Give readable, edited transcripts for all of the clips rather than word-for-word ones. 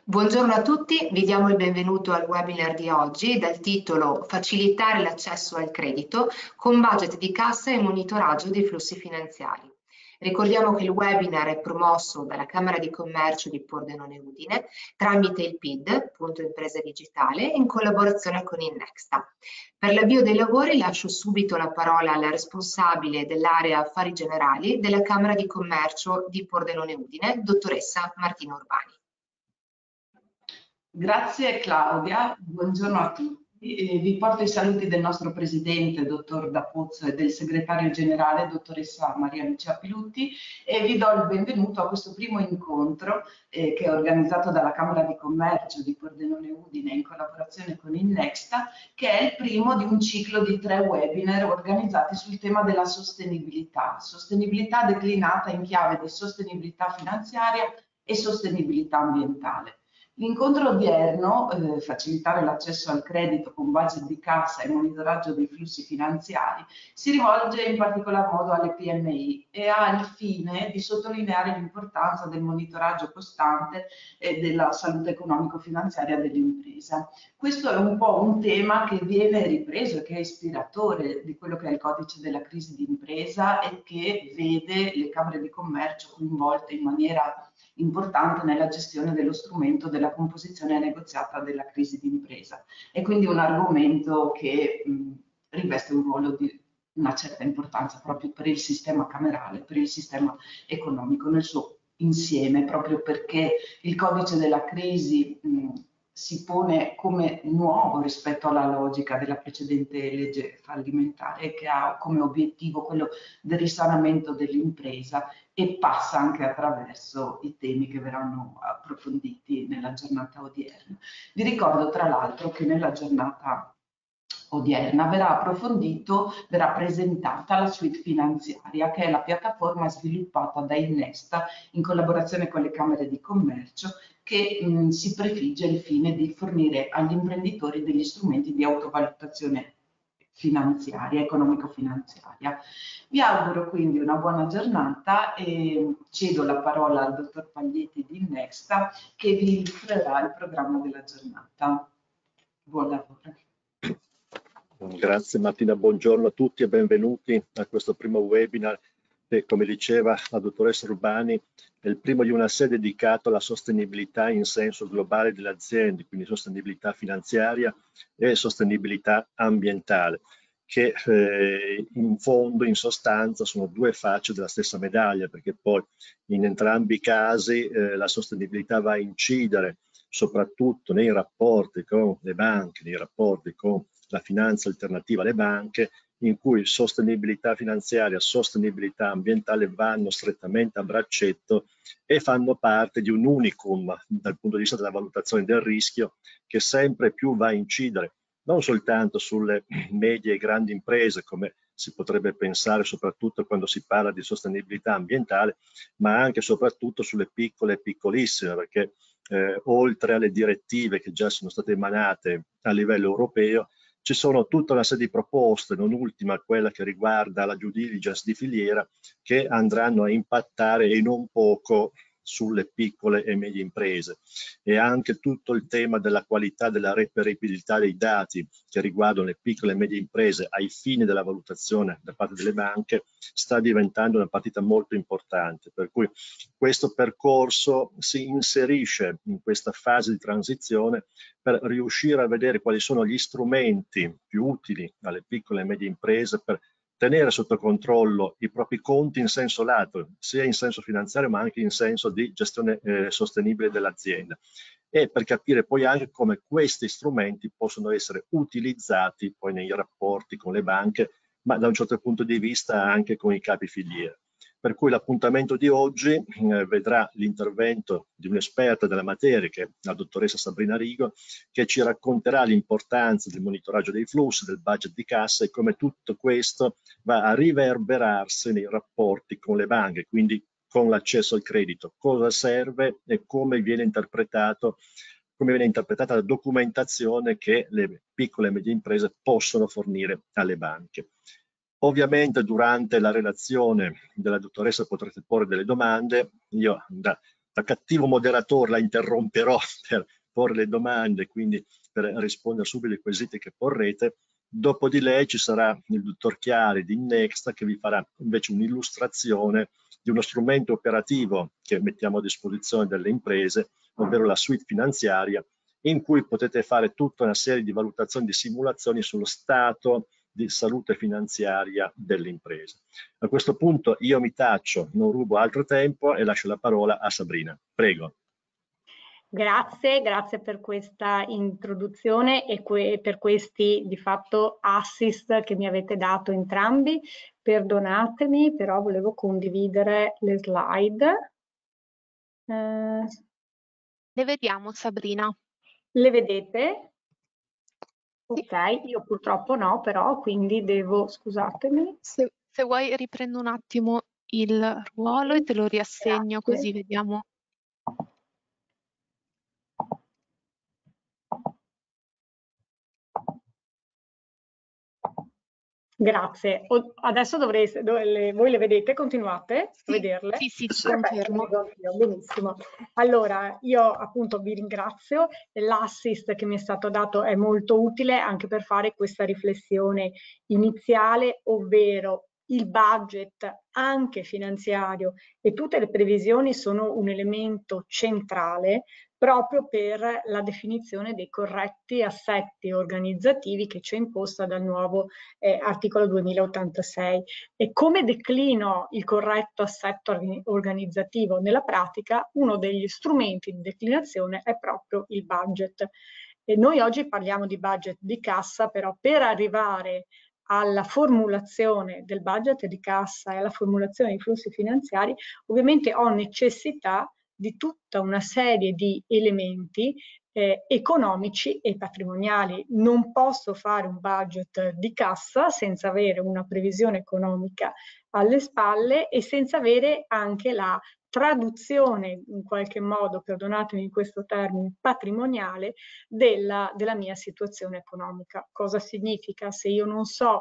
Buongiorno a tutti, vi diamo il benvenuto al webinar di oggi dal titolo Facilitare l'accesso al credito con budget di cassa e monitoraggio dei flussi finanziari. Ricordiamo che il webinar è promosso dalla Camera di Commercio di Pordenone Udine tramite il PID, Punto Impresa Digitale, in collaborazione con Innexta. Per l'avvio dei lavori lascio subito la parola alla responsabile dell'area Affari Generali della Camera di Commercio di Pordenone Udine, dottoressa Martina Urbani. Grazie Claudia, buongiorno a tutti. Vi porto i saluti del nostro presidente, dottor D'Apuzzo, e del segretario generale, dottoressa Maria Lucia Pilutti, e vi do il benvenuto a questo primo incontro che è organizzato dalla Camera di Commercio di Pordenone Udine in collaborazione con Innexta, che è il primo di un ciclo di 3 webinar organizzati sul tema della sostenibilità declinata in chiave di sostenibilità finanziaria e sostenibilità ambientale. L'incontro odierno, facilitare l'accesso al credito con budget di cassa e monitoraggio dei flussi finanziari, si rivolge in particolar modo alle PMI e ha il fine di sottolineare l'importanza del monitoraggio costante della salute economico-finanziaria dell'impresa. Questo è un po' un tema che viene ripreso e che è ispiratore di quello che è il codice della crisi d'impresa e che vede le Camere di Commercio coinvolte in maniera importante nella gestione dello strumento della composizione negoziata della crisi d'impresa. È quindi un argomento che riveste un ruolo di una certa importanza proprio per il sistema camerale, per il sistema economico nel suo insieme, proprio perché il codice della crisi si pone come nuovo rispetto alla logica della precedente legge fallimentare, che ha come obiettivo quello del risanamento dell'impresa e passa anche attraverso i temi che verranno approfonditi nella giornata odierna. Vi ricordo tra l'altro che nella giornata odierna verrà presentata la suite finanziaria, che è la piattaforma sviluppata da Innesta in collaborazione con le Camere di Commercio, che si prefigge il fine di fornire agli imprenditori degli strumenti di autovalutazione finanziaria, economico-finanziaria. Vi auguro quindi una buona giornata e cedo la parola al dottor Paglietti di Innexta, che vi illustrerà il programma della giornata. Buon lavoro. Grazie Martina, buongiorno a tutti e benvenuti a questo primo webinar che, come diceva la dottoressa Urbani, è il primo di una serie dedicato alla sostenibilità in senso globale delle aziende, quindi sostenibilità finanziaria e sostenibilità ambientale, che in fondo, in sostanza, sono due facce della stessa medaglia, perché poi in entrambi i casi la sostenibilità va a incidere soprattutto nei rapporti con le banche, nei rapporti con la finanza alternativa alle banche, in cui sostenibilità finanziaria e sostenibilità ambientale vanno strettamente a braccetto e fanno parte di un unicum dal punto di vista della valutazione del rischio, che sempre più va a incidere non soltanto sulle medie e grandi imprese, come si potrebbe pensare soprattutto quando si parla di sostenibilità ambientale, ma anche e soprattutto sulle piccole e piccolissime, perché oltre alle direttive che già sono state emanate a livello europeo, ci sono tutta una serie di proposte, non ultima quella che riguarda la due diligence di filiera, che andranno a impattare e non poco sulle piccole e medie imprese, e anche tutto il tema della qualità della reperibilità dei dati che riguardano le piccole e medie imprese ai fini della valutazione da parte delle banche sta diventando una partita molto importante, per cui questo percorso si inserisce in questa fase di transizione per riuscire a vedere quali sono gli strumenti più utili alle piccole e medie imprese per tenere sotto controllo i propri conti in senso lato, sia in senso finanziario ma anche in senso di gestione sostenibile dell'azienda, e per capire poi anche come questi strumenti possono essere utilizzati poi nei rapporti con le banche, ma da un certo punto di vista anche con i capi filiera. Per cui l'appuntamento di oggi vedrà l'intervento di un'esperta della materia, che è la dottoressa Sabrina Rigo, che ci racconterà l'importanza del monitoraggio dei flussi, del budget di cassa e come tutto questo va a riverberarsi nei rapporti con le banche, quindi con l'accesso al credito, cosa serve e come viene interpretata la documentazione che le piccole e medie imprese possono fornire alle banche. Ovviamente durante la relazione della dottoressa potrete porre delle domande. Io da da cattivo moderatore la interromperò per porre le domande, quindi per rispondere subito ai quesiti che porrete. Dopo di lei ci sarà il dottor Chiari di Innexta che vi farà invece un'illustrazione di uno strumento operativo che mettiamo a disposizione delle imprese, ovvero la suite finanziaria, in cui potete fare tutta una serie di valutazioni, di simulazioni sullo stato di salute finanziaria delle imprese. A questo punto io mi taccio, non rubo altro tempo e lascio la parola a Sabrina. Prego. Grazie per questa introduzione e per questi di fatto assist che mi avete dato entrambi. Perdonatemi, però volevo condividere le slide. Le vediamo, Sabrina? Le vedete? Ok, io purtroppo no, però quindi devo, scusatemi. Se vuoi riprendo un attimo il ruolo e te lo riassegno. Grazie. Così vediamo. Grazie. Adesso voi le vedete? Continuate a vederle? Sì, Perfetto, confermo. benissimo. Allora, io appunto vi ringrazio. L'assist che mi è stato dato è molto utile anche per fare questa riflessione iniziale, ovvero il budget anche finanziario e tutte le previsioni sono un elemento centrale proprio per la definizione dei corretti assetti organizzativi che ci è imposta dal nuovo articolo 2086. E come declino il corretto assetto organizzativo nella pratica? Uno degli strumenti di declinazione è proprio il budget. E noi oggi parliamo di budget di cassa, però per arrivare alla formulazione del budget di cassa e alla formulazione dei flussi finanziari, ovviamente ho necessità di tutta una serie di elementi economici e patrimoniali. Non posso fare un budget di cassa senza avere una previsione economica alle spalle e senza avere anche la traduzione, in qualche modo, perdonatemi in questo termine, patrimoniale della mia situazione economica. Cosa significa? Se io non so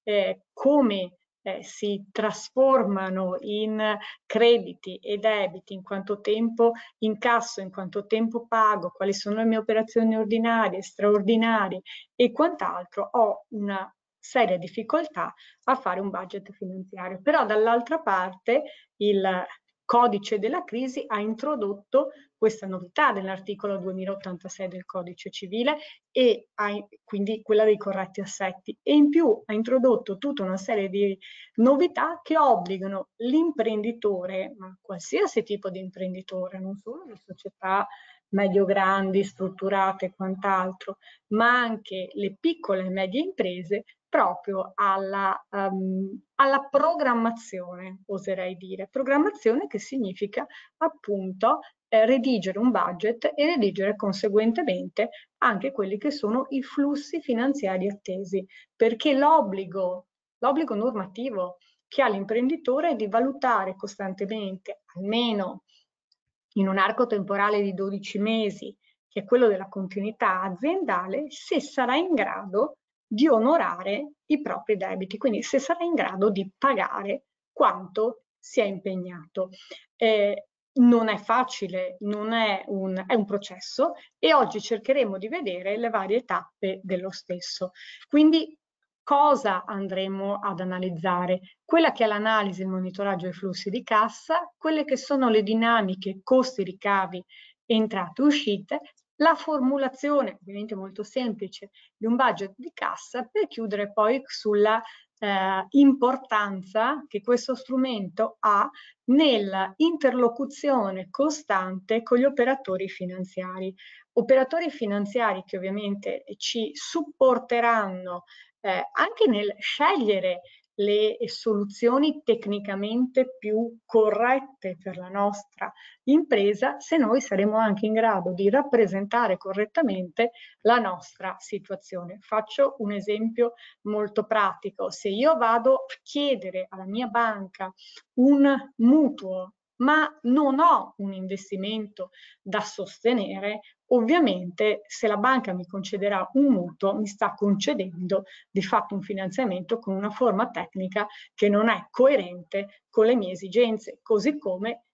come si trasformano in crediti e debiti, in quanto tempo incasso, in quanto tempo pago, quali sono le mie operazioni ordinarie, straordinarie e quant'altro, ho una seria difficoltà a fare un budget finanziario. Però dall'altra parte il codice della crisi ha introdotto questa novità dell'articolo 2086 del codice civile e quindi quella dei corretti assetti, e in più ha introdotto tutta una serie di novità che obbligano l'imprenditore, ma qualsiasi tipo di imprenditore, non solo le società medio-grandi, strutturate e quant'altro, ma anche le piccole e medie imprese, proprio alla programmazione, oserei dire. Programmazione che significa appunto redigere un budget e redigere conseguentemente anche quelli che sono i flussi finanziari attesi, perché l'obbligo normativo che ha l'imprenditore è di valutare costantemente, almeno in un arco temporale di 12 mesi, che è quello della continuità aziendale, se sarà in grado di onorare i propri debiti, quindi se sarà in grado di pagare quanto si è impegnato. Non è facile, è un processo e oggi cercheremo di vedere le varie tappe dello stesso. Quindi cosa andremo ad analizzare? Quella che è l'analisi e il monitoraggio dei flussi di cassa, quelle che sono le dinamiche costi, ricavi, entrate, uscite, la formulazione, ovviamente molto semplice, di un budget di cassa per chiudere poi sulla importanza che questo strumento ha nell'interlocuzione costante con gli operatori finanziari. Operatori finanziari che ovviamente ci supporteranno anche nel scegliere le soluzioni tecnicamente più corrette per la nostra impresa, se noi saremo anche in grado di rappresentare correttamente la nostra situazione. Faccio un esempio molto pratico. Se io vado a chiedere alla mia banca un mutuo, ma non ho un investimento da sostenere, ovviamente se la banca mi concederà un mutuo, mi sta concedendo di fatto un finanziamento con una forma tecnica che non è coerente con le mie esigenze, così come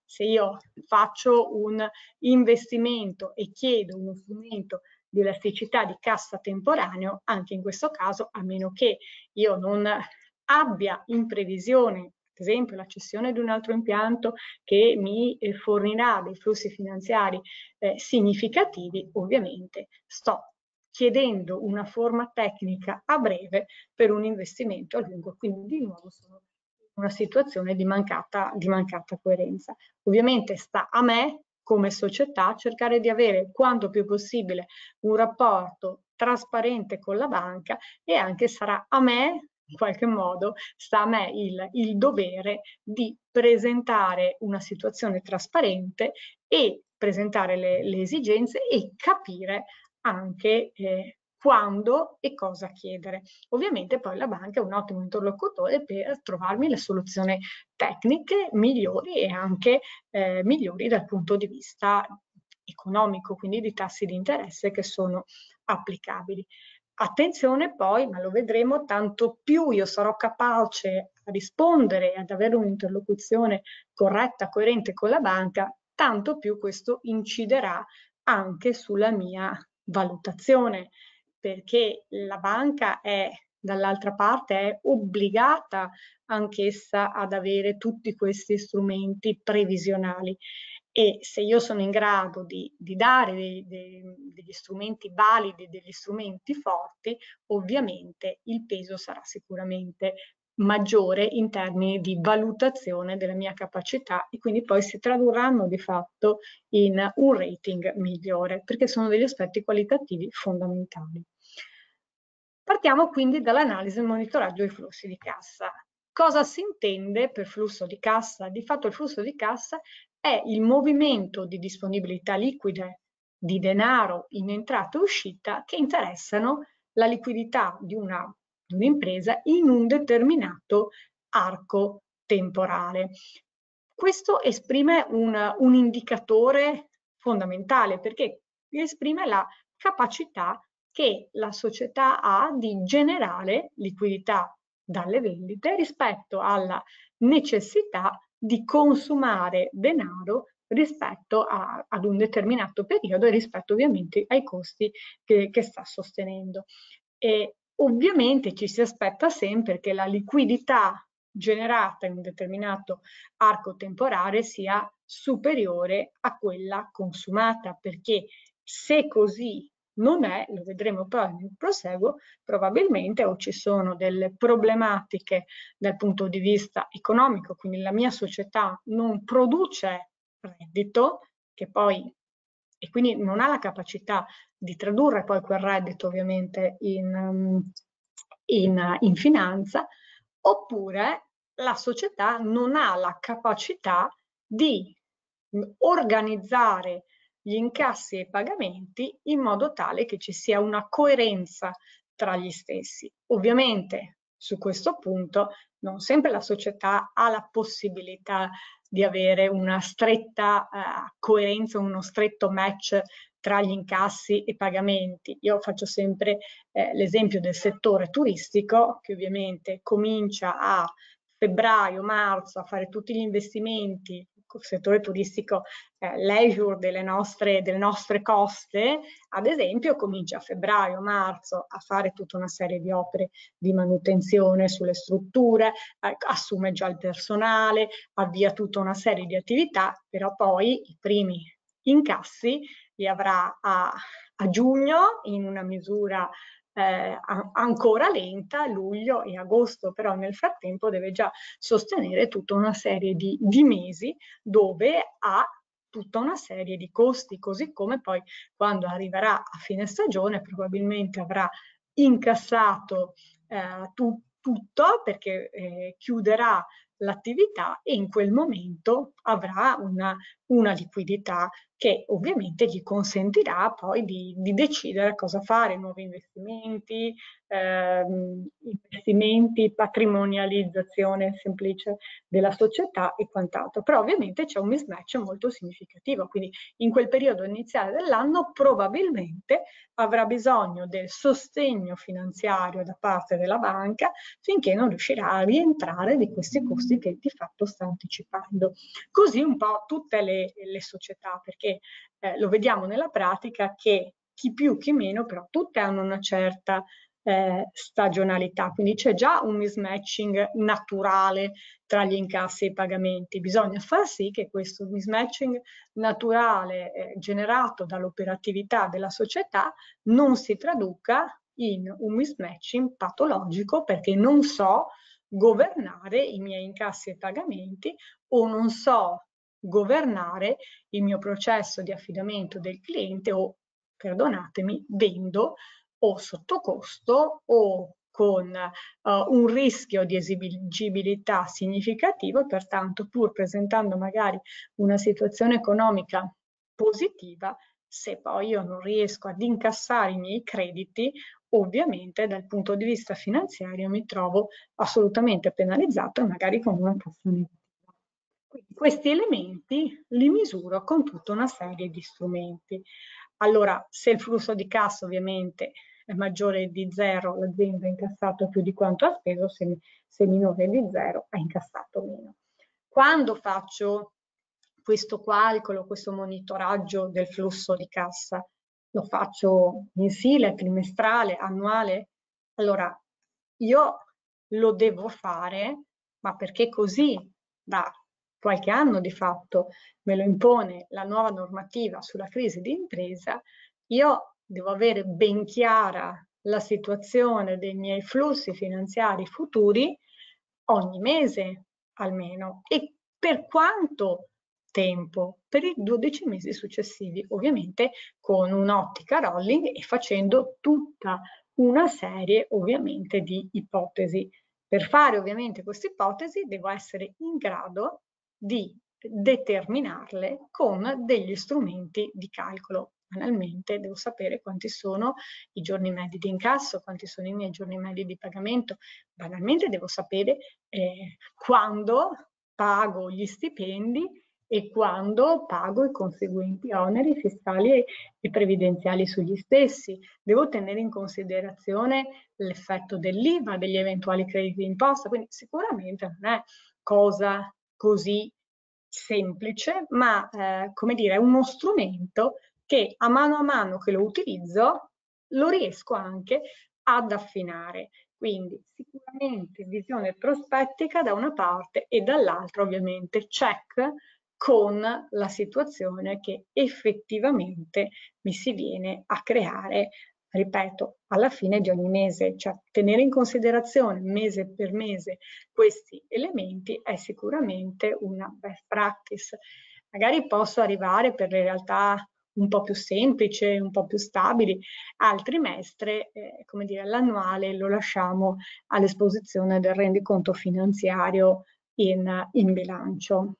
se io faccio un investimento e chiedo uno strumento di elasticità di cassa temporaneo, anche in questo caso, a meno che io non abbia in previsione, ad esempio, la cessione di un altro impianto che mi fornirà dei flussi finanziari significativi, ovviamente sto chiedendo una forma tecnica a breve per un investimento a lungo, quindi di nuovo sono in una situazione di mancata coerenza. Ovviamente sta a me come società cercare di avere quanto più possibile un rapporto trasparente con la banca, e anche sarà a me, in qualche modo, sta a me il dovere di presentare una situazione trasparente e presentare le esigenze e capire anche quando e cosa chiedere. Ovviamente poi la banca è un ottimo interlocutore per trovarmi le soluzioni tecniche migliori e anche migliori dal punto di vista economico, quindi di tassi di interesse che sono applicabili. Attenzione poi, ma lo vedremo, tanto più io sarò capace a rispondere, ad avere un'interlocuzione corretta, coerente con la banca, tanto più questo inciderà anche sulla mia valutazione, perché la banca è, dall'altra parte, è obbligata anch'essa ad avere tutti questi strumenti previsionali, e se io sono in grado di dare degli strumenti validi, degli strumenti forti, ovviamente il peso sarà sicuramente maggiore in termini di valutazione della mia capacità, e quindi poi si tradurranno di fatto in un rating migliore, perché sono degli aspetti qualitativi fondamentali. Partiamo quindi dall'analisi e monitoraggio dei flussi di cassa. Cosa si intende per flusso di cassa? Di fatto il flusso di cassa è il movimento di disponibilità liquide di denaro in entrata e uscita che interessano la liquidità di un'impresa in un determinato arco temporale. Questo esprime un indicatore fondamentale, perché esprime la capacità che la società ha di generare liquidità dalle vendite rispetto alla necessità di consumare denaro rispetto ad un determinato periodo e rispetto ovviamente ai costi che sta sostenendo. E ovviamente ci si aspetta sempre che la liquidità generata in un determinato arco temporale sia superiore a quella consumata, perché se così non è, lo vedremo poi nel proseguo, probabilmente o ci sono delle problematiche dal punto di vista economico, quindi la mia società non produce reddito, che poi, e quindi non ha la capacità di tradurre poi quel reddito ovviamente in finanza, oppure la società non ha la capacità di organizzare gli incassi e i pagamenti in modo tale che ci sia una coerenza tra gli stessi. Ovviamente su questo punto non sempre la società ha la possibilità di avere una stretta coerenza, uno stretto match tra gli incassi e i pagamenti. Io faccio sempre l'esempio del settore turistico, che ovviamente comincia a febbraio-marzo a fare tutti gli investimenti, il settore turistico leisure delle nostre coste, ad esempio, comincia a febbraio-marzo a fare tutta una serie di opere di manutenzione sulle strutture, assume già il personale, avvia tutta una serie di attività, però poi i primi incassi li avrà a giugno in una misura ancora lenta, luglio e agosto, però nel frattempo deve già sostenere tutta una serie di mesi dove ha tutta una serie di costi, così come poi quando arriverà a fine stagione probabilmente avrà incassato tutto, perché chiuderà l'attività e in quel momento avrà una liquidità che ovviamente gli consentirà poi di decidere cosa fare, nuovi investimenti, patrimonializzazione semplice della società e quant'altro. Però ovviamente c'è un mismatch molto significativo, quindi in quel periodo iniziale dell'anno probabilmente avrà bisogno del sostegno finanziario da parte della banca finché non riuscirà a rientrare di questi costi che di fatto sta anticipando. Così un po' tutte le società, perché lo vediamo nella pratica che chi più chi meno, però tutte hanno una certa stagionalità, quindi c'è già un mismatching naturale tra gli incassi e i pagamenti. Bisogna far sì che questo mismatching naturale generato dall'operatività della società non si traduca in un mismatching patologico, perché non so governare i miei incassi e pagamenti o non so governare il mio processo di affidamento del cliente o, perdonatemi, vendo o sotto costo o con un rischio di esigibilità significativo e pertanto pur presentando magari una situazione economica positiva, se poi io non riesco ad incassare i miei crediti, ovviamente dal punto di vista finanziario mi trovo assolutamente penalizzato e magari con una cassa negativa. Quindi questi elementi li misuro con tutta una serie di strumenti. Allora, se il flusso di cassa ovviamente è maggiore di 0, l'azienda ha incassato più di quanto ha speso, se minore di 0 ha incassato meno. Quando faccio questo calcolo, questo monitoraggio del flusso di cassa, lo faccio mensile, trimestrale, annuale? Allora, io lo devo fare, ma perché così da qualche anno di fatto me lo impone la nuova normativa sulla crisi di impresa, io devo avere ben chiara la situazione dei miei flussi finanziari futuri ogni mese almeno. E per quanto tempo? Per i 12 mesi successivi, ovviamente con un'ottica rolling e facendo tutta una serie ovviamente di ipotesi. Per fare ovviamente queste ipotesi devo essere in grado di determinarle con degli strumenti di calcolo. Banalmente devo sapere quanti sono i giorni medi di incasso, quanti sono i miei giorni medi di pagamento. Banalmente devo sapere quando pago gli stipendi e quando pago i conseguenti oneri fiscali e previdenziali sugli stessi. Devo tenere in considerazione l'effetto dell'IVA, degli eventuali crediti d'imposta, quindi sicuramente non è cosa così semplice, ma come dire, è uno strumento che a mano che lo utilizzo lo riesco anche ad affinare. Quindi sicuramente visione prospettica da una parte e dall'altra ovviamente check con la situazione che effettivamente mi si viene a creare, ripeto, alla fine di ogni mese, cioè tenere in considerazione mese per mese questi elementi è sicuramente una best practice. Magari posso arrivare per le realtà un po' più semplici, un po' più stabili, al trimestre, come dire, l'annuale lo lasciamo all'esposizione del rendiconto finanziario in bilancio.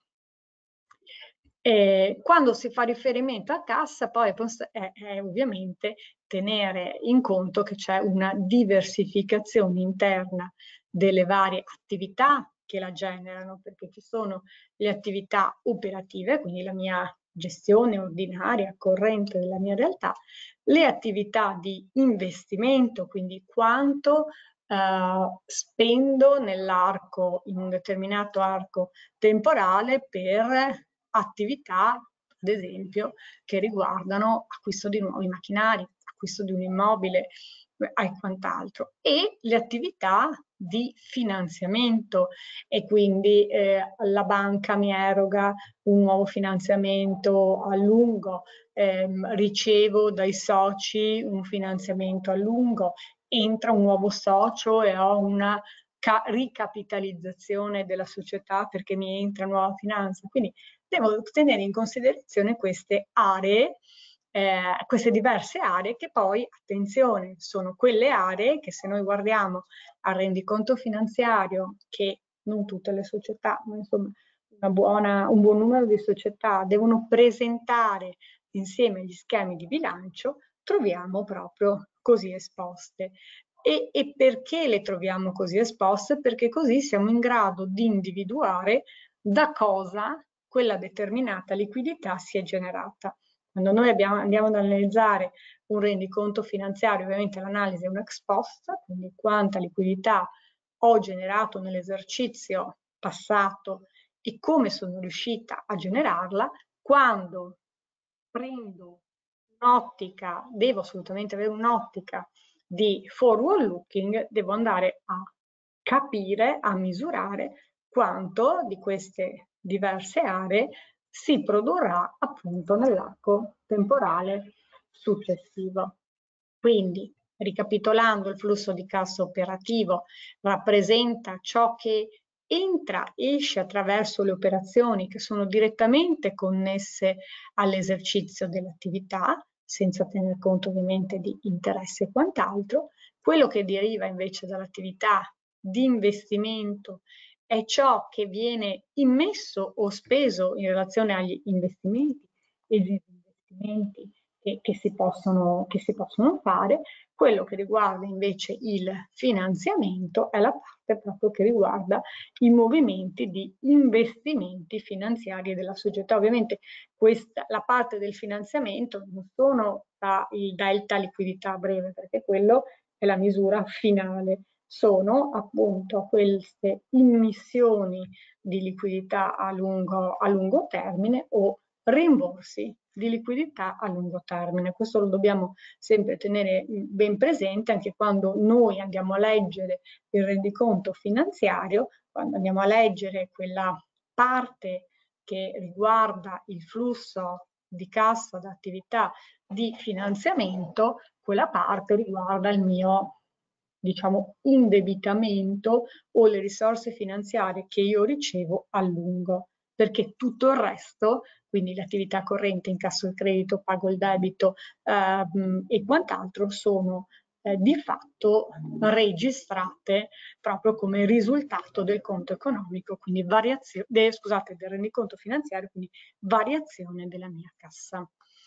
Quando si fa riferimento a cassa, poi è ovviamente tenere in conto che c'è una diversificazione interna delle varie attività che la generano, perché ci sono le attività operative, quindi la mia gestione ordinaria, corrente della mia realtà, le attività di investimento, quindi quanto spendo nell'arco, in un determinato arco temporale per attività, ad esempio, che riguardano acquisto di nuovi macchinari, acquisto di un immobile e quant'altro, e le attività di finanziamento e quindi la banca mi eroga un nuovo finanziamento a lungo, ricevo dai soci un finanziamento a lungo, entra un nuovo socio e ho una ricapitalizzazione della società perché mi entra nuova finanza. Quindi devo tenere in considerazione queste aree, queste diverse aree che poi, attenzione, sono quelle aree che se noi guardiamo al rendiconto finanziario, che non tutte le società, ma insomma un buon numero di società devono presentare insieme agli schemi di bilancio troviamo proprio così esposte. E perché le troviamo così esposte? Perché così siamo in grado di individuare da cosa quella determinata liquidità si è generata. Quando noi andiamo ad analizzare un rendiconto finanziario, ovviamente l'analisi è un ex post, quindi quanta liquidità ho generato nell'esercizio passato e come sono riuscita a generarla. Quando prendo un'ottica, devo assolutamente avere un'ottica di forward looking, devo andare a capire, a misurare quanto di queste diverse aree si produrrà appunto nell'arco temporale successivo. Quindi, ricapitolando, il flusso di cassa operativo rappresenta ciò che entra, esce attraverso le operazioni che sono direttamente connesse all'esercizio dell'attività, senza tener conto ovviamente di interessi e quant'altro. Quello che deriva invece dall'attività di investimento è ciò che viene immesso o speso in relazione agli investimenti e disinvestimenti che si possono fare. Quello che riguarda invece il finanziamento è la parte proprio che riguarda i movimenti di investimenti finanziari della società. Ovviamente la parte del finanziamento non sono il delta liquidità breve, perché quello è la misura finale, sono appunto queste immissioni di liquidità a lungo termine o rimborsi di liquidità a lungo termine. Questo lo dobbiamo sempre tenere ben presente anche quando noi andiamo a leggere il rendiconto finanziario, quando andiamo a leggere quella parte che riguarda il flusso di cassa d'attività di finanziamento, quella parte riguarda il mio, diciamo, indebitamento o le risorse finanziarie che io ricevo a lungo, perché tutto il resto, quindi l'attività corrente, incasso il credito, pago il debito e quant'altro, sono di fatto registrate proprio come risultato del conto economico, quindi del rendiconto finanziario, quindi variazione della mia cassa.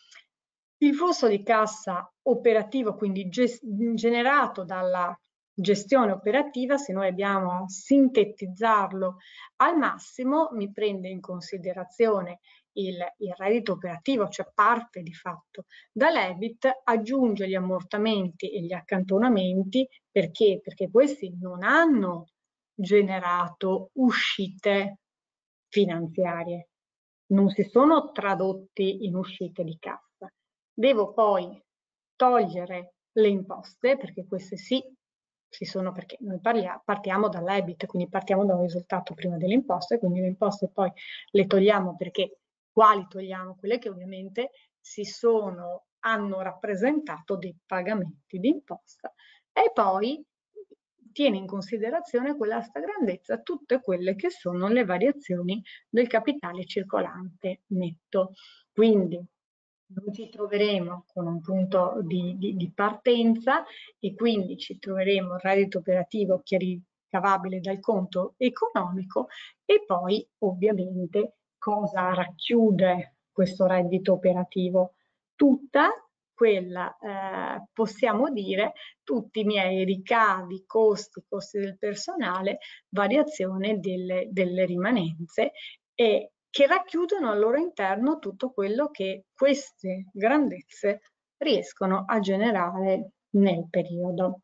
Il flusso di cassa operativo, quindi generato dalla gestione operativa, se noi abbiamo a sintetizzarlo al massimo, mi prende in considerazione il reddito operativo, cioè parte di fatto dall'EBIT, aggiunge gli ammortamenti e gli accantonamenti. Perché? Perché questi non hanno generato uscite finanziarie, non si sono tradotti in uscite di cassa. Devo poi togliere le imposte, perché queste sì, perché noi partiamo dall'EBIT, quindi partiamo da un risultato prima delle imposte, quindi le imposte poi le togliamo. Perché quali togliamo? Quelle che ovviamente hanno rappresentato dei pagamenti di imposta, e poi tiene in considerazione quella grandezza tutte quelle che sono le variazioni del capitale circolante netto. Quindi noi ci troveremo con un punto di partenza e quindi ci troveremo il reddito operativo che è ricavabile dal conto economico, e poi ovviamente cosa racchiude questo reddito operativo? Tutta quella, possiamo dire, tutti i miei ricavi, costi del personale, variazione delle rimanenze, e che racchiudono al loro interno tutto quello che queste grandezze riescono a generare nel periodo.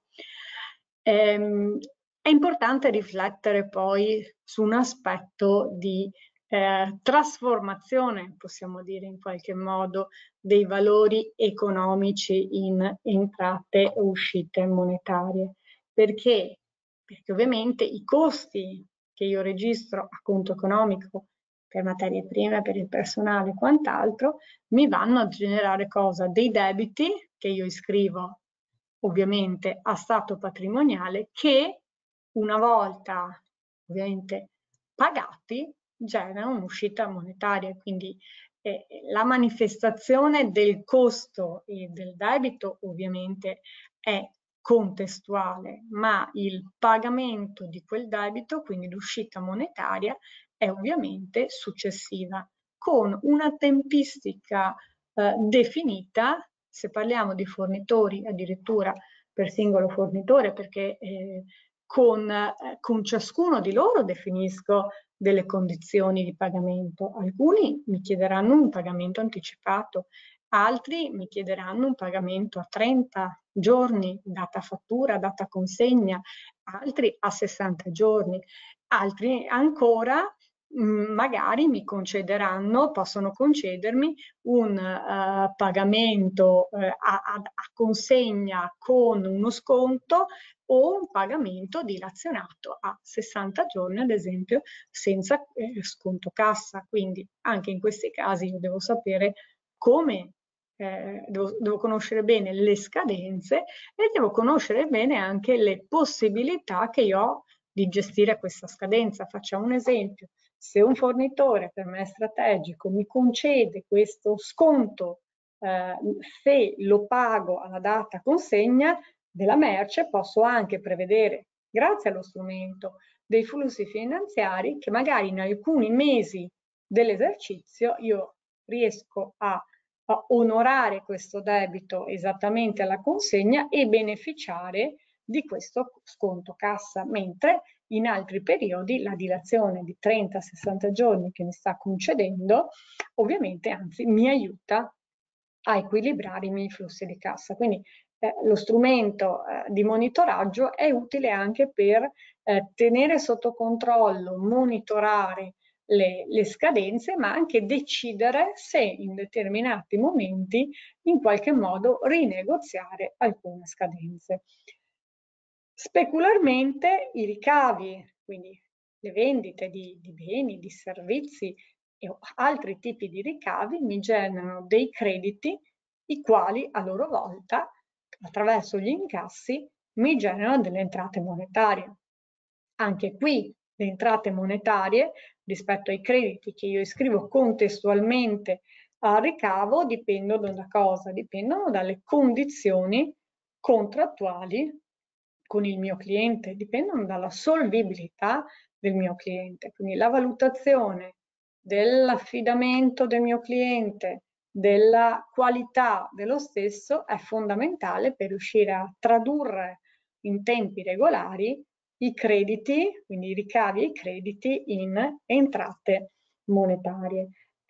È importante riflettere poi su un aspetto di trasformazione, possiamo dire in qualche modo, dei valori economici in entrate e uscite monetarie. Perché? Perché ovviamente i costi che io registro a conto economico per materie prime, per il personale e quant'altro, mi vanno a generare cosa? Dei debiti che io iscrivo ovviamente a stato patrimoniale, che una volta ovviamente pagati generano un'uscita monetaria. Quindi la manifestazione del costo e del debito ovviamente è contestuale, ma il pagamento di quel debito, quindi l'uscita monetaria, è ovviamente successiva, con una tempistica definita, se parliamo di fornitori addirittura per singolo fornitore, perché con ciascuno di loro definisco delle condizioni di pagamento. Alcuni mi chiederanno un pagamento anticipato, altri mi chiederanno un pagamento a 30 giorni, data fattura, data consegna, altri a 60 giorni, altri ancora magari mi concederanno, possono concedermi un pagamento a consegna con uno sconto o un pagamento dilazionato a 60 giorni, ad esempio, senza sconto cassa. Quindi anche in questi casi io devo sapere come, devo conoscere bene le scadenze e devo conoscere bene anche le possibilità che io ho di gestire questa scadenza. Facciamo un esempio: se un fornitore per me strategico mi concede questo sconto, se lo pago alla data consegna della merce, posso anche prevedere, grazie allo strumento, dei flussi finanziari che magari in alcuni mesi dell'esercizio io riesco a onorare questo debito esattamente alla consegna e beneficiare di questo sconto cassa, mentre in altri periodi la dilazione di 30-60 giorni che mi sta concedendo ovviamente anzi mi aiuta a equilibrare i miei flussi di cassa. Quindi lo strumento di monitoraggio è utile anche per tenere sotto controllo, monitorare le scadenze, ma anche decidere se in determinati momenti in qualche modo rinegoziare alcune scadenze. Specularmente i ricavi, quindi le vendite di beni, di servizi e altri tipi di ricavi mi generano dei crediti, i quali a loro volta, attraverso gli incassi, mi generano delle entrate monetarie. Anche qui le entrate monetarie rispetto ai crediti che io iscrivo contestualmente al ricavo dipendono da cosa? Dipendono dalle condizioni contrattuali con il mio cliente, dipendono dalla solvibilità del mio cliente. Quindi la valutazione dell'affidamento del mio cliente, della qualità dello stesso è fondamentale per riuscire a tradurre in tempi regolari i crediti, quindi i ricavi e i crediti, in entrate monetarie.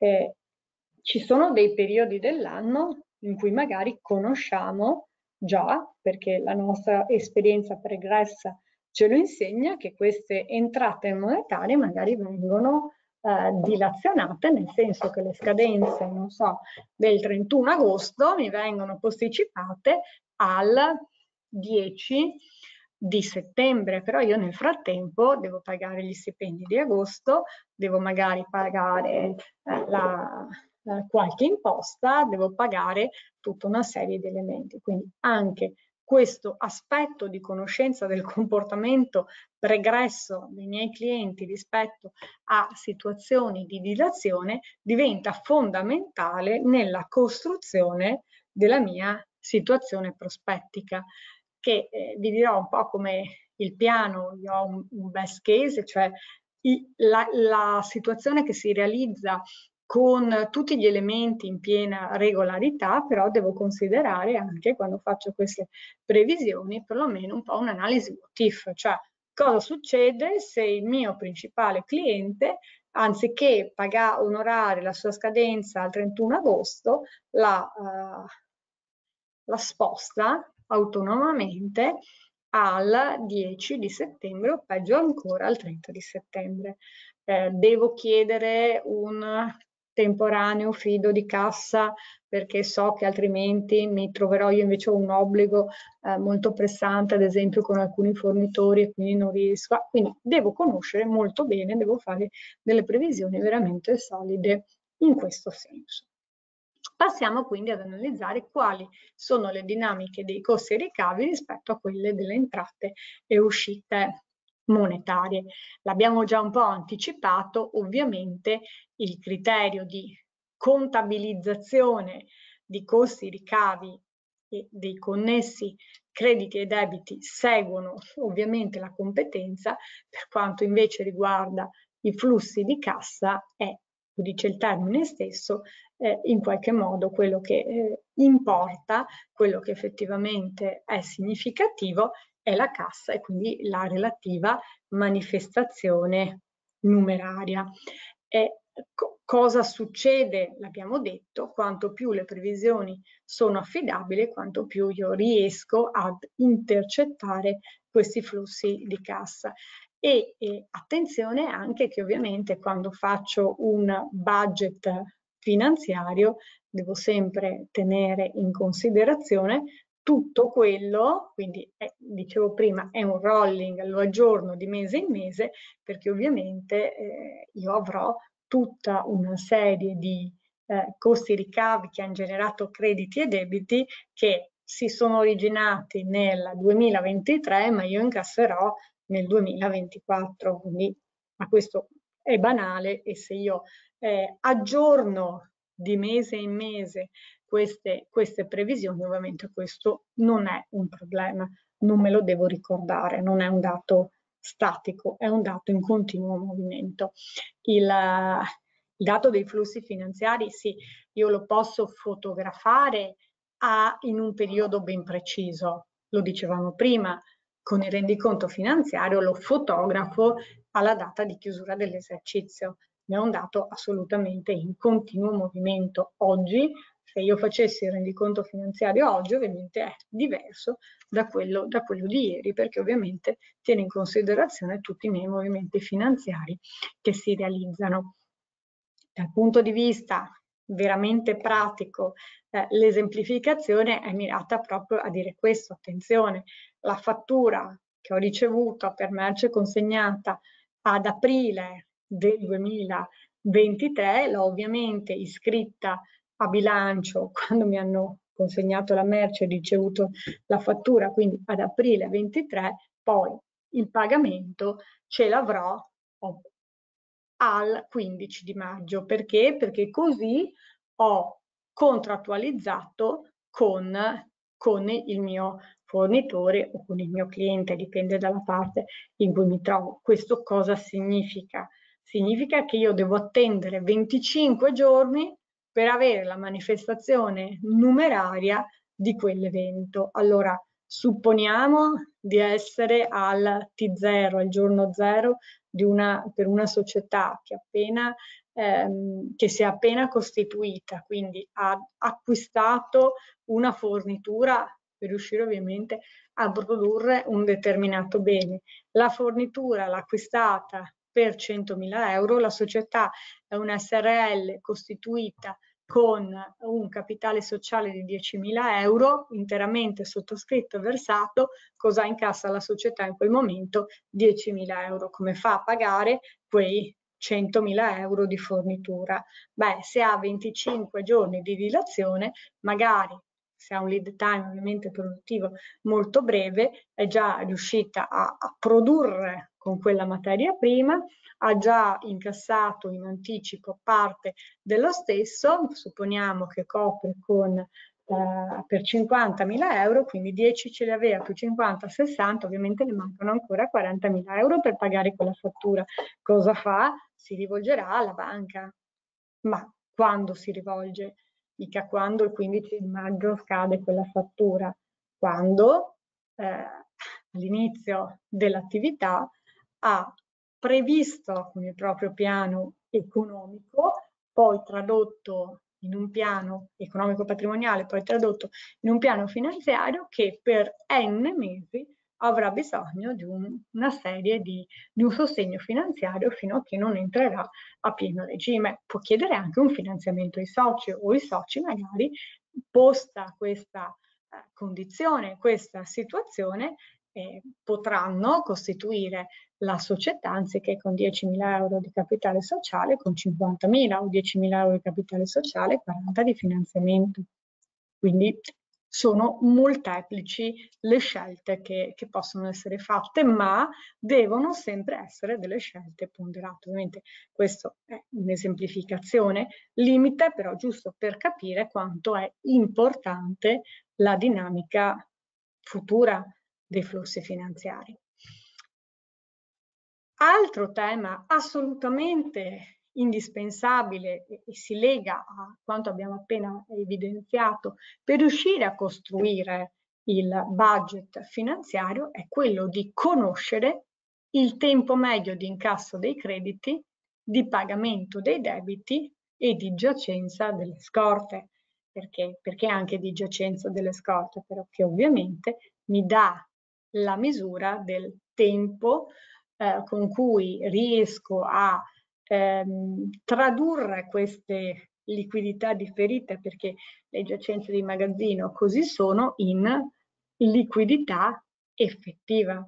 Ci sono dei periodi dell'anno in cui magari conosciamo già, perché la nostra esperienza pregressa ce lo insegna, che queste entrate monetarie magari vengono dilazionate, nel senso che le scadenze, non so, del 31 agosto mi vengono posticipate al 10 di settembre, però io nel frattempo devo pagare gli stipendi di agosto, devo magari pagare qualche imposta, devo pagare tutta una serie di elementi. Quindi anche questo aspetto di conoscenza del comportamento pregresso dei miei clienti rispetto a situazioni di dilazione diventa fondamentale nella costruzione della mia situazione prospettica, che vi dirò un po' come il piano. Io ho un best case, cioè la situazione che si realizza con tutti gli elementi in piena regolarità, però devo considerare anche, quando faccio queste previsioni, perlomeno un po' un'analisi what if, cioè cosa succede se il mio principale cliente, anziché onorare la sua scadenza al 31 agosto, la sposta autonomamente al 10 di settembre o peggio ancora al 30 di settembre. Devo chiedere un temporaneo fido di cassa perché so che altrimenti mi troverò io invece un obbligo molto pressante, ad esempio con alcuni fornitori, e quindi non riesco. Quindi devo conoscere molto bene, devo fare delle previsioni veramente solide in questo senso. Passiamo quindi ad analizzare quali sono le dinamiche dei costi e ricavi rispetto a quelle delle entrate e uscite monetarie. L'abbiamo già un po' anticipato, ovviamente il criterio di contabilizzazione di costi, ricavi e dei connessi crediti e debiti seguono ovviamente la competenza. Per quanto invece riguarda i flussi di cassa è dice il termine stesso, in qualche modo quello che importa, quello che effettivamente è significativo è la cassa e quindi la relativa manifestazione numeraria. Cosa succede? L'abbiamo detto, quanto più le previsioni sono affidabili, quanto più io riesco ad intercettare questi flussi di cassa. E attenzione anche che ovviamente quando faccio un budget finanziario devo sempre tenere in considerazione tutto quello, quindi dicevo prima è un rolling, lo aggiorno di mese in mese, perché ovviamente io avrò tutta una serie di costi ricavi che hanno generato crediti e debiti che si sono originati nel 2023, ma io incasserò nel 2024, quindi ma questo è banale e se io aggiorno di mese in mese queste previsioni, ovviamente questo non è un problema, non me lo devo ricordare, non è un dato statico, è un dato in continuo movimento. Il dato dei flussi finanziari, sì, io lo posso fotografare in un periodo ben preciso, lo dicevamo prima, con il rendiconto finanziario lo fotografo alla data di chiusura dell'esercizio. È un dato assolutamente in continuo movimento. Oggi, se io facessi il rendiconto finanziario oggi, ovviamente è diverso da quello di ieri, perché ovviamente tiene in considerazione tutti i miei movimenti finanziari che si realizzano. Dal punto di vista veramente pratico, l'esemplificazione è mirata proprio a dire questo, attenzione, la fattura che ho ricevuto per merce consegnata ad aprile del 2023 l'ho ovviamente iscritta a bilancio quando mi hanno consegnato la merce e ricevuto la fattura, quindi ad aprile 23, poi il pagamento ce l'avrò al 15 di maggio. Perché? Perché così ho contrattualizzato con il mio fornitore o con il mio cliente, dipende dalla parte in cui mi trovo. Questo cosa significa? Significa che io devo attendere 25 giorni per avere la manifestazione numeraria di quell'evento. Allora, supponiamo di essere al T0, al giorno 0 per una società che si è appena costituita, quindi ha acquistato una fornitura per riuscire ovviamente a produrre un determinato bene. La fornitura l'ha acquistata per 100.000 euro, la società è una SRL costituita con un capitale sociale di 10.000 euro, interamente sottoscritto e versato. Cosa incassa la società in quel momento? 10.000 euro. Come fa a pagare quei 100.000 euro di fornitura? Beh, se ha 25 giorni di dilazione, magari se ha un lead time ovviamente produttivo molto breve, è già riuscita a produrre con quella materia prima, ha già incassato in anticipo parte dello stesso, supponiamo che copre per 50.000 euro, quindi 10 ce li aveva più 50, 60, ovviamente le mancano ancora 40.000 euro per pagare quella fattura. Cosa fa? Si rivolgerà alla banca. Ma quando si rivolge? Mica quando il 15 di maggio scade quella fattura, quando all'inizio dell'attività ha previsto con il proprio piano economico, poi tradotto in un piano economico patrimoniale, poi tradotto in un piano finanziario che per N mesi avrà bisogno di una serie di un sostegno finanziario fino a che non entrerà a pieno regime. Può chiedere anche un finanziamento ai soci o i soci magari, posta questa condizione, questa situazione, potranno costituire la società anziché con 10.000 euro di capitale sociale, con 50.000 o 10.000 euro di capitale sociale, 40 di finanziamento. Quindi sono molteplici le scelte che possono essere fatte, ma devono sempre essere delle scelte ponderate. Ovviamente questo è un'esemplificazione, limite però giusto per capire quanto è importante la dinamica futura dei flussi finanziari. Altro tema assolutamente indispensabile e si lega a quanto abbiamo appena evidenziato per riuscire a costruire il budget finanziario è quello di conoscere il tempo medio di incasso dei crediti, di pagamento dei debiti e di giacenza delle scorte. Perché anche di giacenza delle scorte? Perché ovviamente mi dà la misura del tempo con cui riesco a tradurre queste liquidità differite, perché le giacenze di magazzino così sono, in liquidità effettiva.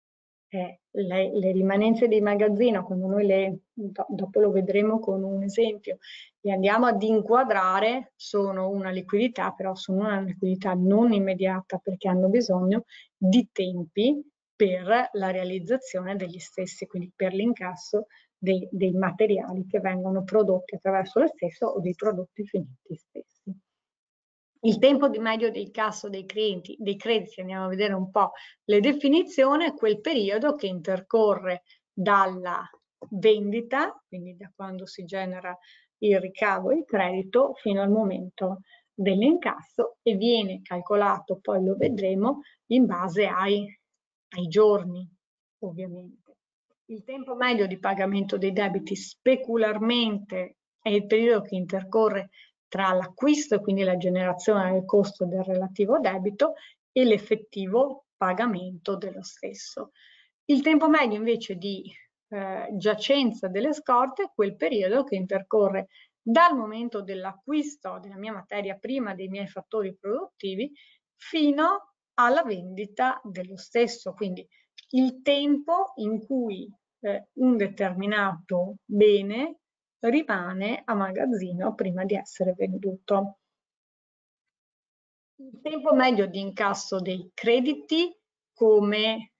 Le rimanenze di magazzino, quando noi dopo lo vedremo con un esempio, le andiamo ad inquadrare, sono una liquidità, però sono una liquidità non immediata perché hanno bisogno di tempi per la realizzazione degli stessi, quindi per l'incasso dei materiali che vengono prodotti attraverso lo stesso o dei prodotti finiti stessi. Il tempo di medio di incasso dei crediti, andiamo a vedere un po' le definizioni, è quel periodo che intercorre dalla vendita, quindi da quando si genera il ricavo e il credito, fino al momento dell'incasso, e viene calcolato, poi lo vedremo, in base ai giorni, ovviamente. Il tempo medio di pagamento dei debiti specularmente è il periodo che intercorre tra l'acquisto e quindi la generazione del costo del relativo debito e l'effettivo pagamento dello stesso. Il tempo medio invece di giacenza delle scorte è quel periodo che intercorre dal momento dell'acquisto della mia materia prima, dei miei fattori produttivi, fino alla vendita dello stesso. Quindi il tempo in cui un determinato bene rimane a magazzino prima di essere venduto. Il tempo medio di incasso dei crediti, come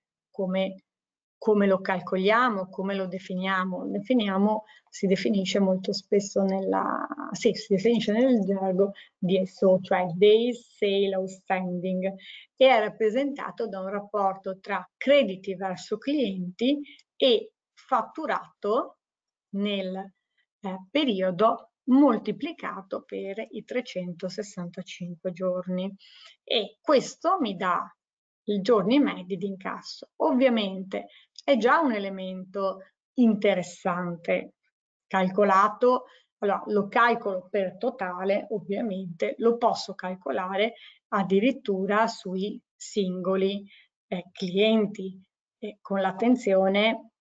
lo calcoliamo, come lo definiamo? Si definisce molto spesso si definisce nel gergo DSO, cioè Days Sale Outstanding, e è rappresentato da un rapporto tra crediti verso clienti e fatturato nel periodo moltiplicato per i 365 giorni, e questo mi dà i giorni medi di incasso. Ovviamente è già un elemento interessante calcolato. Allora, lo calcolo per totale, ovviamente lo posso calcolare addirittura sui singoli clienti, con l'attenzione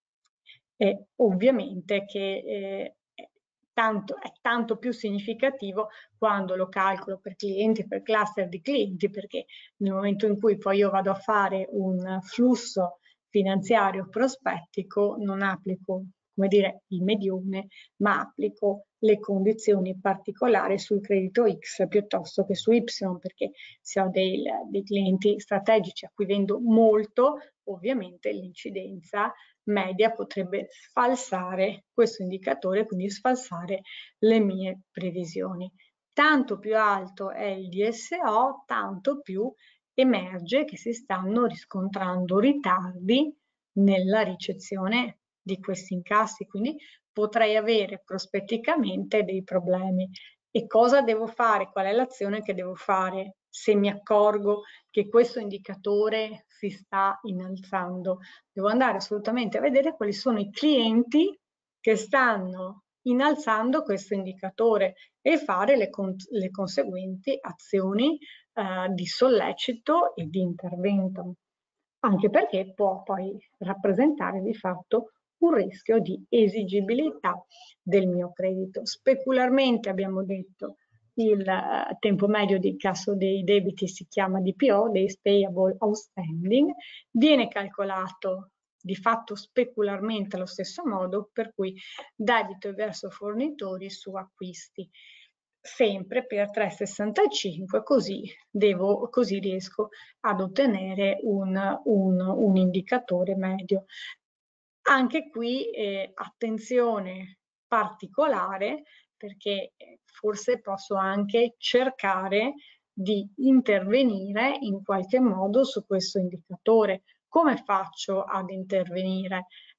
ovviamente che è tanto più significativo quando lo calcolo per clienti, per cluster di clienti, perché nel momento in cui poi io vado a fare un flusso finanziario prospettico non applico, come dire, il medione, ma applico le condizioni particolari sul credito X piuttosto che su Y, perché se ho dei clienti strategici a cui vendo molto, ovviamente l'incidenza media potrebbe sfalsare questo indicatore, quindi sfalsare le mie previsioni. Tanto più alto è il DSO, tanto più emerge che si stanno riscontrando ritardi nella ricezione di questi incassi, quindi potrei avere prospetticamente dei problemi. E cosa devo fare? Qual è l'azione che devo fare se mi accorgo che questo indicatore si sta innalzando? Devo andare assolutamente a vedere quali sono i clienti che stanno innalzando questo indicatore e fare le conseguenti azioni di sollecito e di intervento, anche perché può poi rappresentare di fatto un rischio di esigibilità del mio credito. Specularmente abbiamo detto il tempo medio di incasso dei debiti si chiama DPO, Days Payable Outstanding, viene calcolato di fatto specularmente allo stesso modo, per cui debito verso fornitori su acquisti, sempre per 3,65, così riesco ad ottenere un indicatore medio. Anche qui attenzione particolare, perché forse posso anche cercare di intervenire in qualche modo su questo indicatore. Come faccio ad intervenire?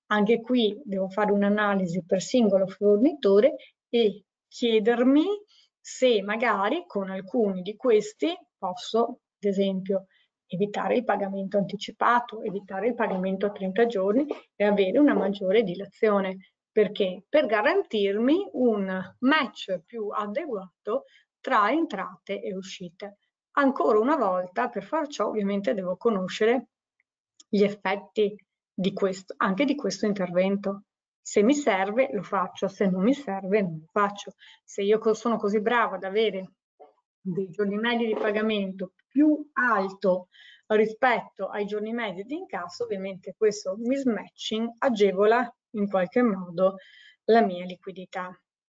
Anche qui devo fare un'analisi per singolo fornitore e chiedermi se magari con alcuni di questi posso, ad esempio, evitare il pagamento anticipato, evitare il pagamento a 30 giorni e avere una maggiore dilazione. Perché? Per garantirmi un match più adeguato tra entrate e uscite. Ancora una volta, per far ciò, ovviamente devo conoscere gli effetti di questo, anche di questo intervento. Se mi serve lo faccio, se non mi serve non lo faccio. Se io sono così brava ad avere dei giorni medi di pagamento più alto rispetto ai giorni medi di incasso, ovviamente questo mismatching agevola in qualche modo la mia liquidità.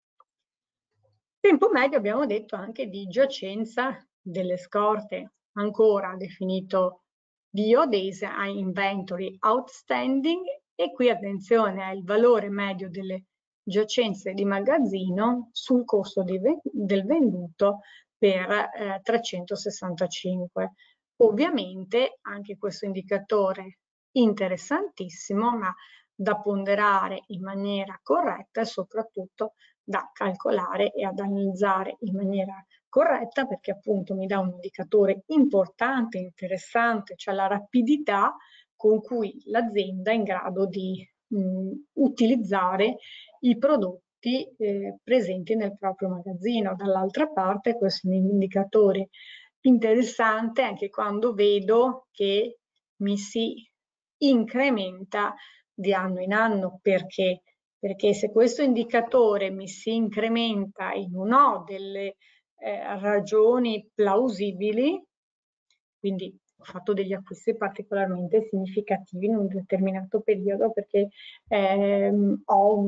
Tempo medio abbiamo detto anche di giacenza delle scorte, ancora definito DO, Days Inventory Outstanding, e qui attenzione al valore medio delle giacenze di magazzino sul costo del venduto per 365. Ovviamente anche questo indicatore interessantissimo, ma da ponderare in maniera corretta e soprattutto da calcolare e ad analizzare in maniera corretta, perché appunto mi dà un indicatore importante, interessante, cioè la rapidità con cui l'azienda è in grado di utilizzare i prodotti presenti nel proprio magazzino. Dall'altra parte questo è un indicatore interessante anche quando vedo che mi si incrementa di anno in anno. Perché? Perché se questo indicatore mi si incrementa e non ho delle ragioni plausibili, quindi ho fatto degli acquisti particolarmente significativi in un determinato periodo perché ho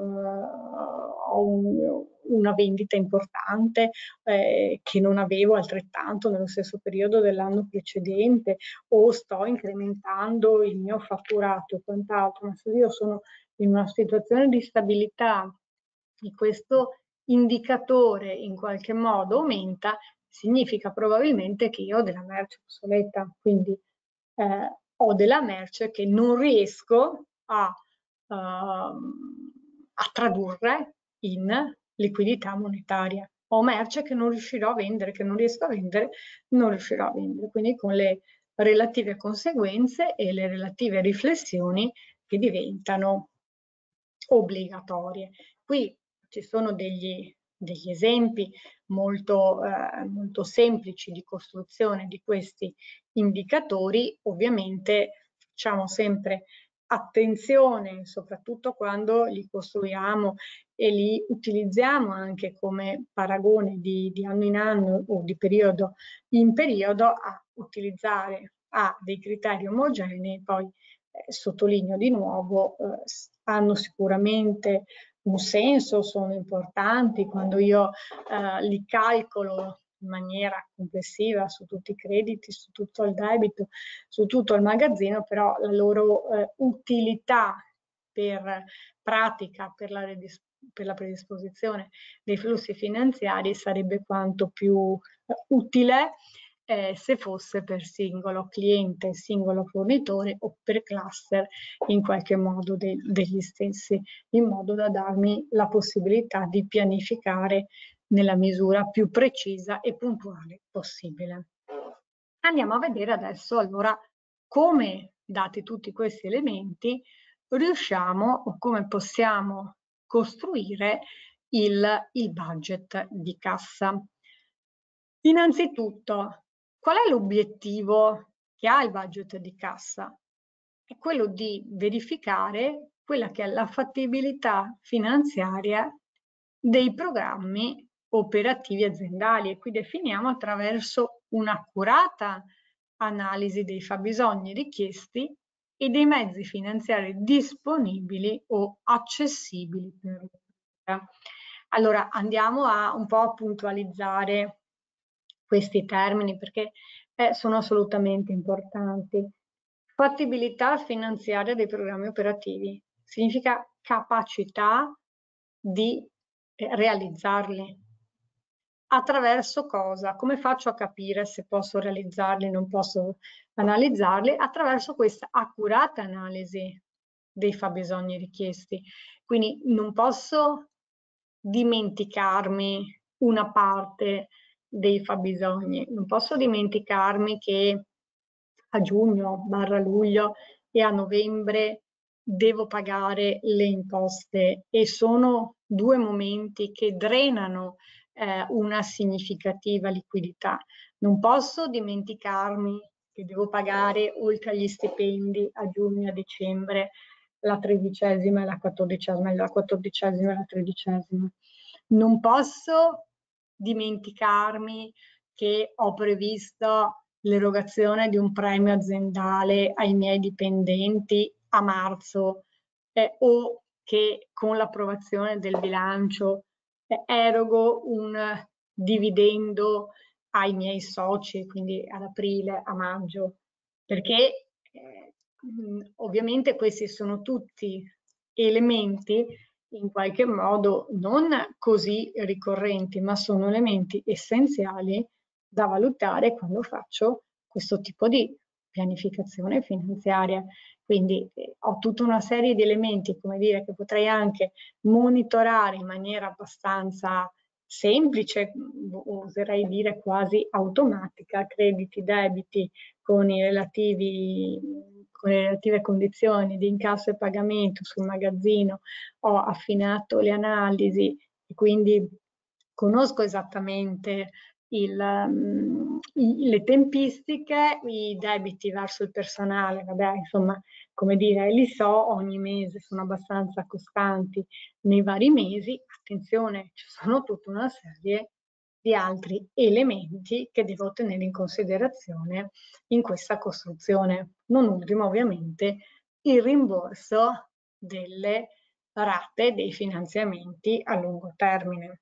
una vendita importante che non avevo altrettanto nello stesso periodo dell'anno precedente, o sto incrementando il mio fatturato e quant'altro, ma se io sono in una situazione di stabilità e questo indicatore in qualche modo aumenta, significa probabilmente che io ho della merce obsoleta, quindi ho della merce che non riesco a tradurre in liquidità monetaria. Ho merce che non riuscirò a vendere, che non riesco a vendere, non riuscirò a vendere. Quindi con le relative conseguenze e le relative riflessioni che diventano obbligatorie. Qui ci sono degli esempi molto semplici di costruzione di questi indicatori. Ovviamente facciamo sempre attenzione, soprattutto quando li costruiamo e li utilizziamo anche come paragone di anno in anno o di periodo in periodo, a utilizzare dei criteri omogenei. Poi sottolineo di nuovo, hanno sicuramente un senso, sono importanti quando io li calcolo in maniera complessiva su tutti i crediti, su tutto il debito, su tutto il magazzino, però la loro utilità per pratica, per la predisposizione dei flussi finanziari sarebbe quanto più utile se fosse per singolo cliente, singolo fornitore o per cluster in qualche modo degli stessi, in modo da darmi la possibilità di pianificare nella misura più precisa e puntuale possibile. Andiamo a vedere adesso allora come, dati tutti questi elementi, riusciamo o come possiamo costruire il budget di cassa. Innanzitutto, qual è l'obiettivo che ha il budget di cassa? È quello di verificare quella che è la fattibilità finanziaria dei programmi operativi aziendali, e qui definiamo attraverso un'accurata analisi dei fabbisogni richiesti e dei mezzi finanziari disponibili o accessibili per l'opera. Allora andiamo a un po' a puntualizzare questi termini perché sono assolutamente importanti. Fattibilità finanziaria dei programmi operativi significa capacità di realizzarli. Attraverso cosa? Come faccio a capire se posso realizzarli o non posso analizzarli? Attraverso questa accurata analisi dei fabbisogni richiesti. Quindi non posso dimenticarmi una parte dei fabbisogni, non posso dimenticarmi che a giugno/luglio e a novembre devo pagare le imposte e sono due momenti che drenano una significativa liquidità. Non posso dimenticarmi che devo pagare, oltre agli stipendi, a giugno e a dicembre, la 13ª, la 14ª, la 14ª e la 13ª. Non posso dimenticarmi che ho previsto l'erogazione di un premio aziendale ai miei dipendenti a marzo o che con l'approvazione del bilancio erogo un dividendo ai miei soci, quindi ad aprile, a maggio, perché ovviamente questi sono tutti elementi in qualche modo non così ricorrenti, ma sono elementi essenziali da valutare quando faccio questo tipo di pianificazione finanziaria. Quindi ho tutta una serie di elementi, come dire, che potrei anche monitorare in maniera abbastanza semplice, oserei dire quasi automatica, crediti, debiti con le relative condizioni di incasso e pagamento sul magazzino, ho affinato le analisi e quindi conosco esattamente le tempistiche, i debiti verso il personale, vabbè, insomma, come dire, li so ogni mese, sono abbastanza costanti nei vari mesi. Attenzione, ci sono tutta una serie di altri elementi che devo tenere in considerazione in questa costruzione. Non ultimo, ovviamente, il rimborso delle rate dei finanziamenti a lungo termine.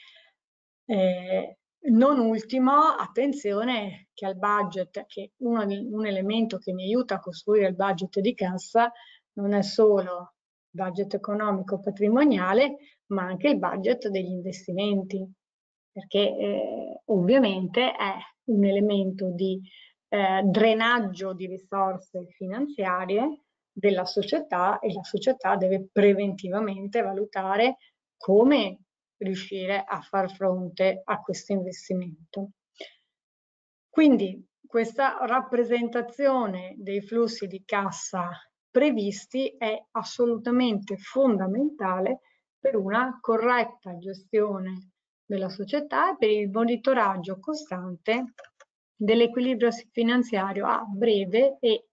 Non ultimo, attenzione che al budget, che un elemento che mi aiuta a costruire il budget di cassa non è solo il budget economico patrimoniale, ma anche il budget degli investimenti, perché ovviamente è un elemento di drenaggio di risorse finanziarie della società e la società deve preventivamente valutare come riuscire a far fronte a questo investimento. Quindi questa rappresentazione dei flussi di cassa previsti è assolutamente fondamentale per una corretta gestione della società e per il monitoraggio costante dell'equilibrio finanziario a breve e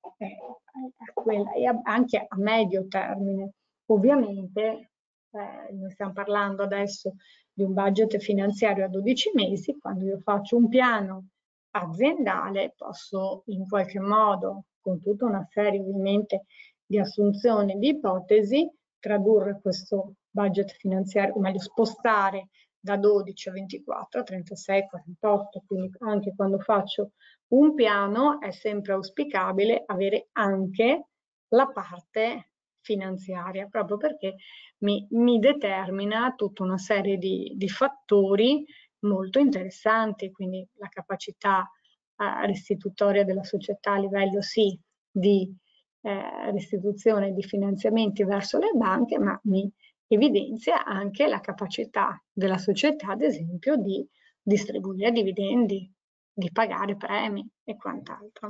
anche a medio termine. Ovviamente noi stiamo parlando adesso di un budget finanziario a 12 mesi, quando io faccio un piano aziendale posso in qualche modo, con tutta una serie ovviamente di assunzioni di ipotesi, tradurre questo budget finanziario, o meglio spostare da 12 a 24 a 36, 48, quindi anche quando faccio un piano è sempre auspicabile avere anche la parte finanziaria, proprio perché mi determina tutta una serie di fattori molto interessanti, quindi la capacità restitutoria della società a livello sì di restituzione di finanziamenti verso le banche, ma mi evidenzia anche la capacità della società, ad esempio, di distribuire dividendi, di pagare premi e quant'altro.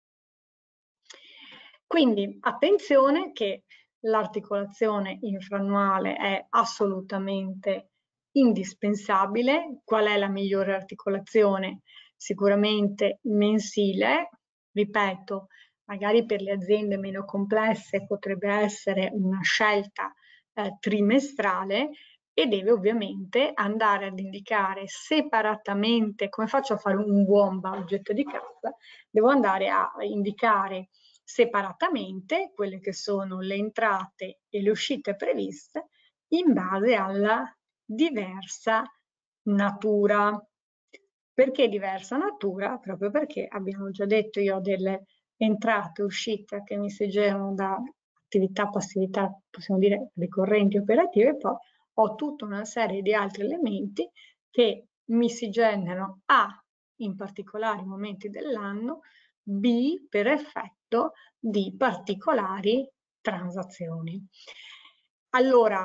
Quindi attenzione che l'articolazione infrannuale è assolutamente indispensabile. Qual è la migliore articolazione? Sicuramente mensile, ripeto, magari per le aziende meno complesse potrebbe essere una scelta trimestrale e deve ovviamente andare ad indicare separatamente, come faccio a fare un buon budget di cassa, devo andare a indicare separatamente quelle che sono le entrate e le uscite previste in base alla diversa natura. Perché diversa natura? Proprio perché abbiamo già detto, io ho delle entrate e uscite che mi si generano da attività, passività, possiamo dire ricorrenti, operative, e poi ho tutta una serie di altri elementi che mi si generano A in particolari momenti dell'anno, B per effetto di particolari transazioni. Allora,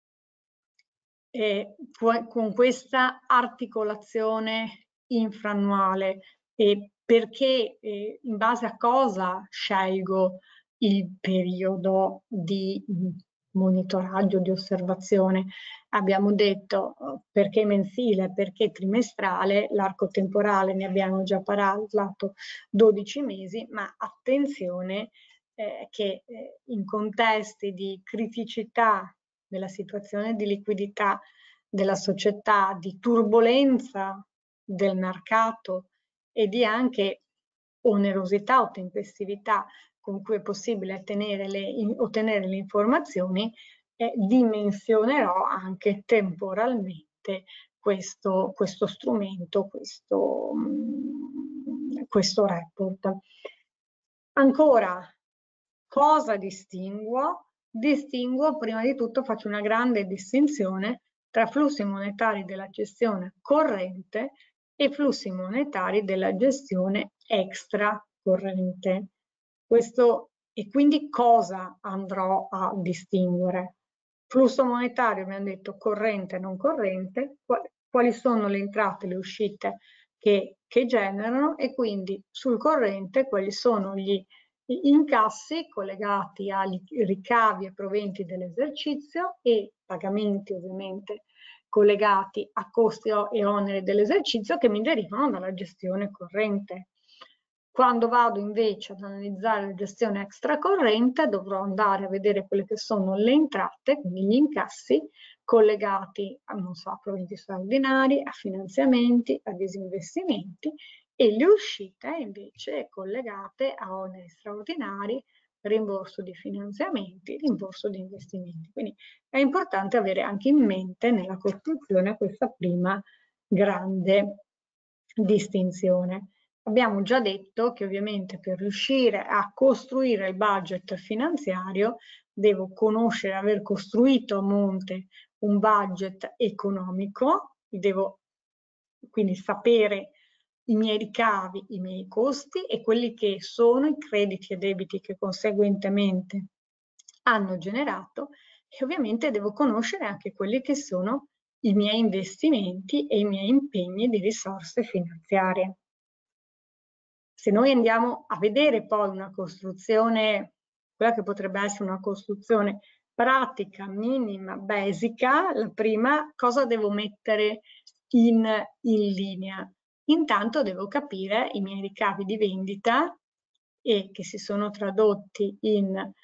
con questa articolazione infrannuale, perché in base a cosa scelgo il periodo di monitoraggio, di osservazione? Abbiamo detto perché mensile, perché trimestrale, l'arco temporale ne abbiamo già parlato, 12 mesi, ma attenzione che in contesti di criticità della situazione di liquidità della società, di turbolenza del mercato e di anche onerosità o tempestività con cui è possibile ottenere le informazioni, dimensionerò anche temporalmente questo strumento, questo report. Ancora, cosa distinguo? Distinguo, prima di tutto faccio una grande distinzione tra flussi monetari della gestione corrente e flussi monetari della gestione extracorrente. E quindi cosa andrò a distinguere? Flusso monetario, abbiamo detto corrente e non corrente, quali sono le entrate e le uscite che generano, e quindi sul corrente quali sono gli incassi collegati ai ricavi e proventi dell'esercizio e pagamenti ovviamente collegati a costi e oneri dell'esercizio che mi derivano dalla gestione corrente. Quando vado invece ad analizzare la gestione extracorrente dovrò andare a vedere quelle che sono le entrate, quindi gli incassi collegati a, non so, a proventi straordinari, a finanziamenti, a disinvestimenti, e le uscite invece collegate a oneri straordinari, rimborso di finanziamenti, rimborso di investimenti. Quindi è importante avere anche in mente nella costruzione questa prima grande distinzione. Abbiamo già detto che ovviamente per riuscire a costruire il budget finanziario devo conoscere, aver costruito a monte un budget economico, devo quindi sapere i miei ricavi, i miei costi e quelli che sono i crediti e debiti che conseguentemente hanno generato, e ovviamente devo conoscere anche quelli che sono i miei investimenti e i miei impegni di risorse finanziarie. Se noi andiamo a vedere poi una costruzione, quella che potrebbe essere una costruzione pratica, minima, basica, la prima cosa devo mettere in linea? Intanto devo capire i miei ricavi di vendita e che si sono tradotti in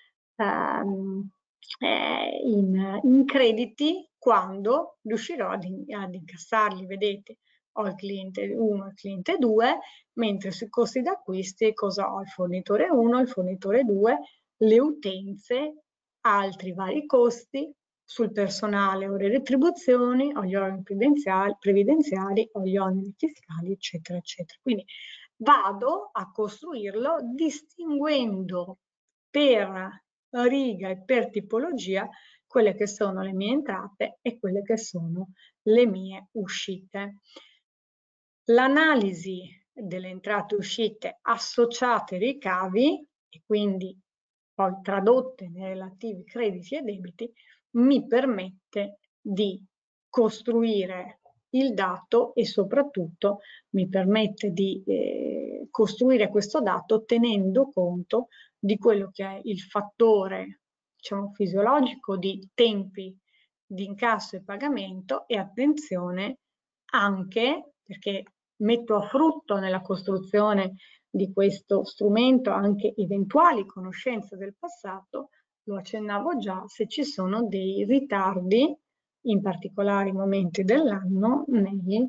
crediti quando riuscirò ad incassarli. Vedete, ho il cliente 1 e il cliente 2, mentre sui costi d'acquisti cosa ho? Il fornitore 1, il fornitore 2, le utenze, altri vari costi, sul personale o le retribuzioni, o gli oneri previdenziali, o gli oneri fiscali, eccetera, eccetera. Quindi vado a costruirlo distinguendo per riga e per tipologia quelle che sono le mie entrate e quelle che sono le mie uscite. L'analisi delle entrate e uscite associate ai ricavi, e quindi poi tradotte nei relativi crediti e debiti, mi permette di costruire il dato e soprattutto mi permette di costruire questo dato tenendo conto di quello che è il fattore, diciamo, fisiologico di tempi di incasso e pagamento, e attenzione anche perché metto a frutto nella costruzione di questo strumento anche eventuali conoscenze del passato, lo accennavo già, se ci sono dei ritardi in particolari momenti dell'anno negli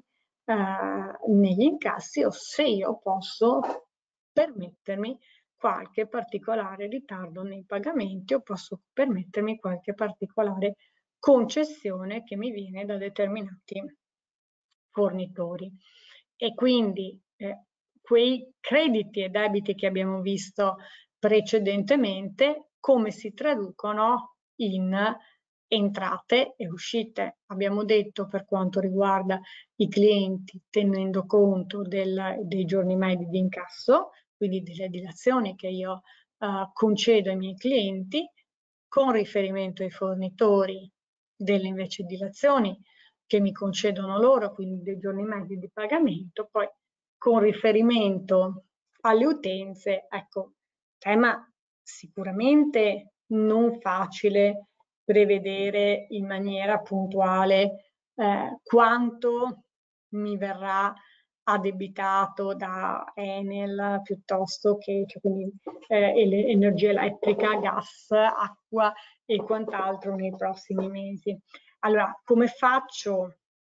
incassi, o se io posso permettermi qualche particolare ritardo nei pagamenti o posso permettermi qualche particolare concessione che mi viene da determinati fornitori. E quindi quei crediti e debiti che abbiamo visto precedentemente, come si traducono in entrate e uscite. Abbiamo detto per quanto riguarda i clienti, tenendo conto dei giorni medi di incasso, quindi delle dilazioni che io concedo ai miei clienti, con riferimento ai fornitori delle invece dilazioni che mi concedono loro, quindi dei giorni medi di pagamento, poi con riferimento alle utenze, ecco, tema sicuramente non facile prevedere in maniera puntuale quanto mi verrà addebitato da Enel piuttosto che quindi, energia elettrica, gas, acqua e quant'altro nei prossimi mesi. Allora, come faccio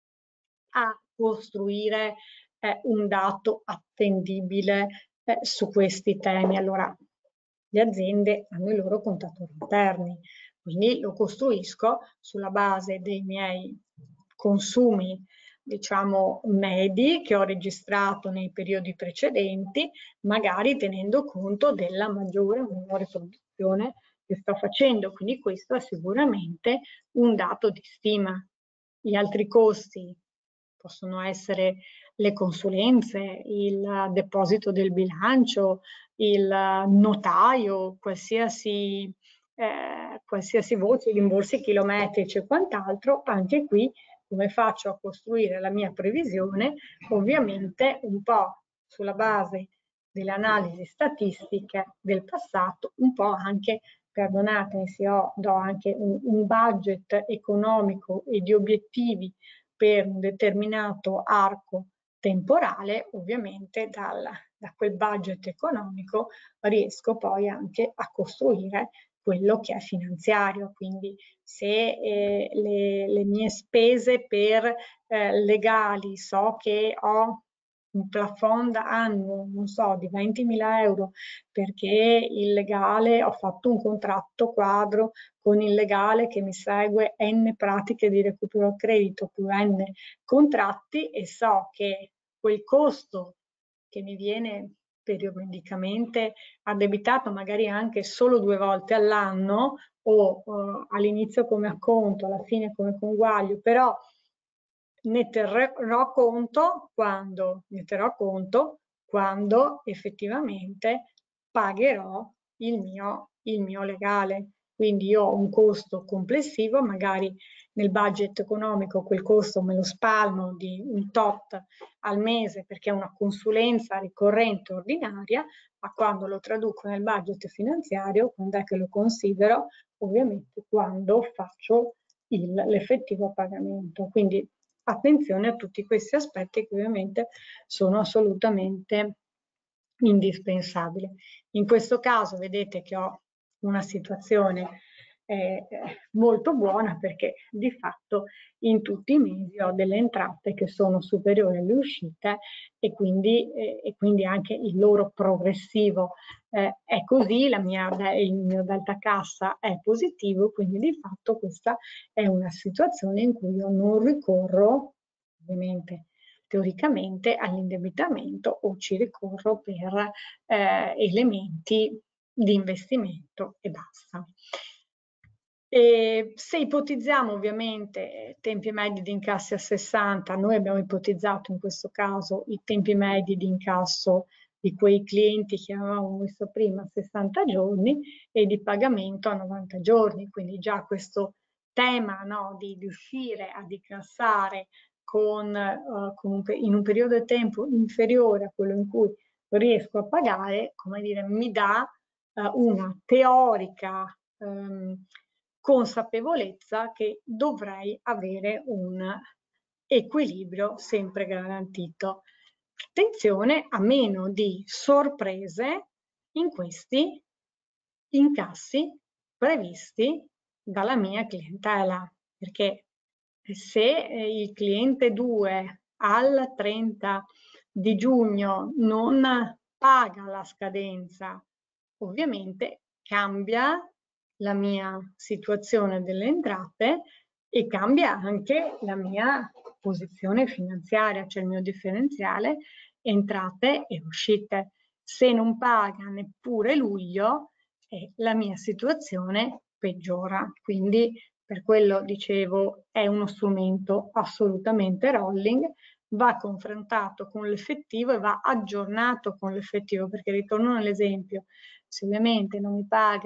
a costruire un dato attendibile su questi temi? Allora, le aziende hanno i loro contatori interni, quindi lo costruisco sulla base dei miei consumi, diciamo, medi che ho registrato nei periodi precedenti, magari tenendo conto della maggiore o minore produzione che sto facendo. Quindi questo è sicuramente un dato di stima. Gli altri costi possono essere le consulenze, il deposito del bilancio, il notaio, qualsiasi voce, rimborsi chilometrici e quant'altro. Anche qui come faccio a costruire la mia previsione? Ovviamente un po' sulla base delle analisi statistiche del passato, un po' anche, perdonatemi se do anche un budget economico e di obiettivi per un determinato arco temporale, ovviamente da quel budget economico riesco poi anche a costruire quello che è finanziario. Quindi se le mie spese per legali so che ho un plafond annuo, non so, di 20.000 euro perché il legale, ho fatto un contratto quadro con il legale che mi segue N pratiche di recupero al credito più N contratti, e so che quel costo che mi viene periodicamente addebitato magari anche solo 2 volte all'anno o all'inizio come acconto, alla fine come conguaglio, però ne terrò conto quando effettivamente pagherò il mio legale. Quindi io ho un costo complessivo, magari nel budget economico quel costo me lo spalmo di un tot al mese perché è una consulenza ricorrente ordinaria, ma quando lo traduco nel budget finanziario, quando è che lo considero? Ovviamente quando faccio l'effettivo pagamento. Quindi attenzione a tutti questi aspetti che ovviamente sono assolutamente indispensabili. In questo caso vedete che ho una situazione molto buona perché di fatto in tutti i mesi ho delle entrate che sono superiori alle uscite e quindi anche il loro progressivo è così, il mio delta cassa è positivo, quindi di fatto questa è una situazione in cui io non ricorro, ovviamente teoricamente, all'indebitamento o ci ricorro per elementi di investimento e basta. E se ipotizziamo ovviamente tempi medi di incassi a 60, noi abbiamo ipotizzato in questo caso i tempi medi di incasso di quei clienti che avevamo visto prima a 60 giorni e di pagamento a 90 giorni, quindi già questo tema, no, di riuscire ad incassare in un periodo di tempo inferiore a quello in cui riesco a pagare, come dire, mi dà una teorica consapevolezza che dovrei avere un equilibrio sempre garantito. Attenzione a meno di sorprese in questi incassi previsti dalla mia clientela, perché se il cliente 2 al 30 di giugno non paga la scadenza, ovviamente cambia la mia situazione delle entrate e cambia anche la mia posizione finanziaria, cioè il mio differenziale entrate e uscite. Se non paga neppure luglio, la mia situazione peggiora. Quindi per quello dicevo è uno strumento assolutamente rolling, va confrontato con l'effettivo e va aggiornato con l'effettivo, perché ritorno nell'esempio, se ovviamente non mi paga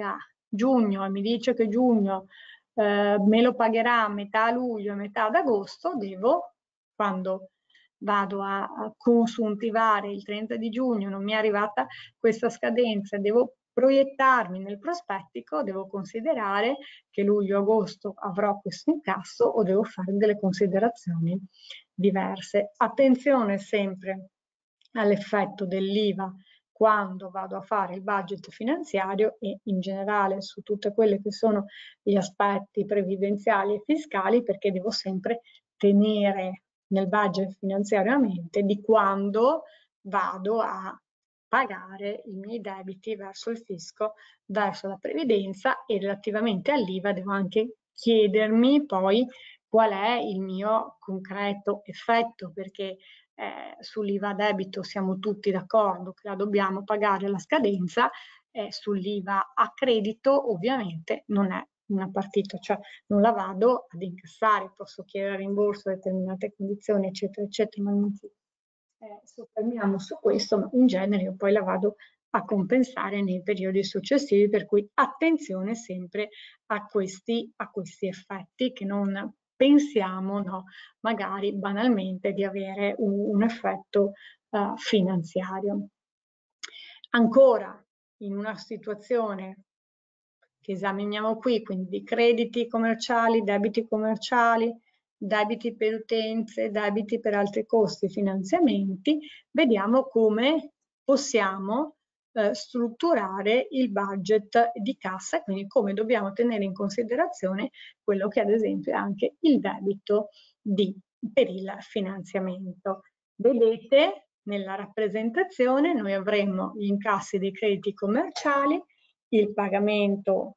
giugno e mi dice che giugno me lo pagherà a metà luglio e metà ad agosto, quando vado a consuntivare il 30 di giugno, non mi è arrivata questa scadenza, devo proiettarmi nel prospettico, devo considerare che luglio-agosto avrò questo incasso o devo fare delle considerazioni diverse. Attenzione sempre all'effetto dell'IVA quando vado a fare il budget finanziario e in generale su tutte quelle che sono gli aspetti previdenziali e fiscali, perché devo sempre tenere nel budget finanziario a mente di quando vado a pagare i miei debiti verso il fisco, verso la previdenza, e relativamente all'IVA devo anche chiedermi poi qual è il mio concreto effetto, perché sull'IVA a debito siamo tutti d'accordo che la dobbiamo pagare alla scadenza, sull'IVA a credito ovviamente non è una partita, cioè non la vado ad incassare, posso chiedere rimborso a determinate condizioni, eccetera, eccetera, ma non ci soffermiamo su questo, ma in genere io poi la vado a compensare nei periodi successivi, per cui attenzione sempre a questi effetti, che non pensiamo, no, magari banalmente di avere un effetto finanziario. Ancora in una situazione che esaminiamo qui, quindi di crediti commerciali, debiti per utenze, debiti per altri costi, finanziamenti, vediamo come possiamo strutturare il budget di cassa, quindi come dobbiamo tenere in considerazione quello che ad esempio è anche il debito per il finanziamento. Vedete nella rappresentazione noi avremo gli incassi dei crediti commerciali, il pagamento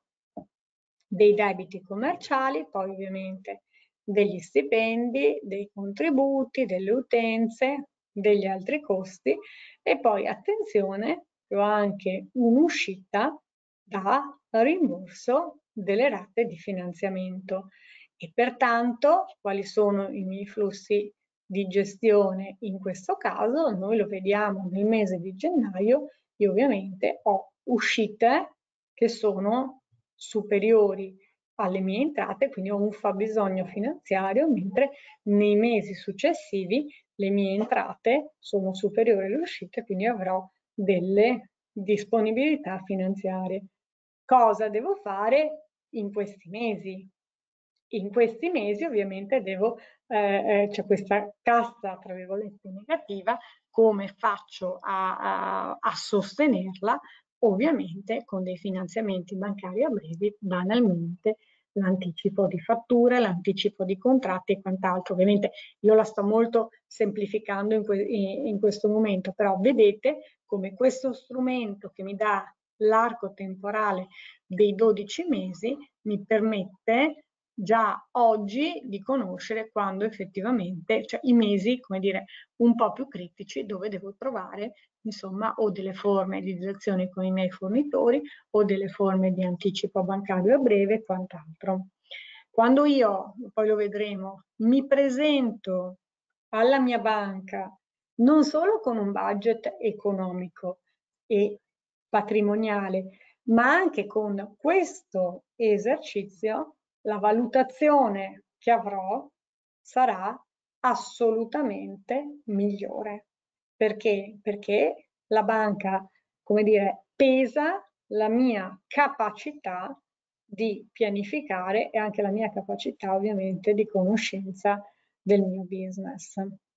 dei debiti commerciali, poi ovviamente degli stipendi, dei contributi, delle utenze, degli altri costi, e poi attenzione, ho anche un'uscita da rimborso delle rate di finanziamento, e pertanto quali sono i miei flussi di gestione in questo caso? Noi lo vediamo nel mese di gennaio. Io ovviamente ho uscite che sono superiori alle mie entrate, quindi ho un fabbisogno finanziario, mentre nei mesi successivi le mie entrate sono superiori alle uscite, quindi avrò delle disponibilità finanziarie. Cosa devo fare in questi mesi? In questi mesi ovviamente c'è questa cassa, tra virgolette, negativa. Come faccio a sostenerla? Ovviamente con dei finanziamenti bancari a breve, banalmente l'anticipo di fatture, l'anticipo di contratti e quant'altro. Ovviamente io la sto molto semplificando in questo momento, però vedete come questo strumento che mi dà l'arco temporale dei 12 mesi mi permette già oggi di conoscere quando effettivamente, cioè i mesi, come dire, un po' più critici, dove devo trovare insomma o delle forme di relazione con i miei fornitori o delle forme di anticipo bancario a breve e quant'altro. Quando io, poi lo vedremo, mi presento alla mia banca non solo con un budget economico e patrimoniale, ma anche con questo esercizio, la valutazione che avrò sarà assolutamente migliore. Perché? Perché la banca, come dire, pesa la mia capacità di pianificare e anche la mia capacità ovviamente di conoscenza del mio business.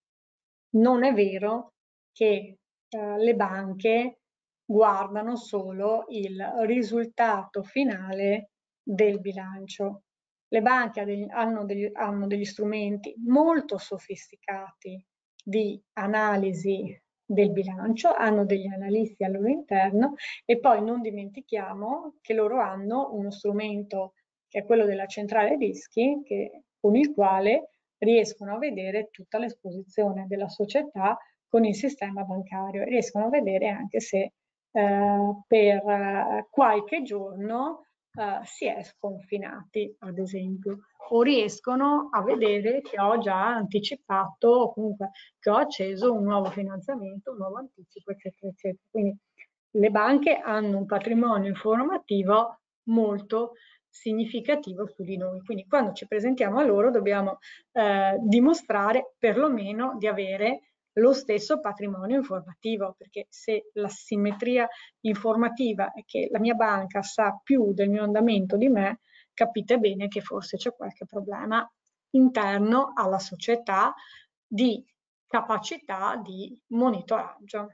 Non è vero che le banche guardano solo il risultato finale del bilancio. Le banche hanno degli strumenti molto sofisticati di analisi del bilancio, hanno degli analisti al loro interno, e poi non dimentichiamo che loro hanno uno strumento che è quello della centrale rischi, con il quale riescono a vedere tutta l'esposizione della società con il sistema bancario, e riescono a vedere anche se per qualche giorno si è sconfinati, ad esempio, o riescono a vedere che ho già anticipato o comunque che ho acceso un nuovo finanziamento, un nuovo anticipo, eccetera, eccetera. Quindi le banche hanno un patrimonio informativo molto significativo su di noi. Quindi quando ci presentiamo a loro dobbiamo dimostrare perlomeno di avere lo stesso patrimonio informativo, perché se la simmetria informativa è che la mia banca sa più del mio andamento di me, capite bene che forse c'è qualche problema interno alla società di capacità di monitoraggio.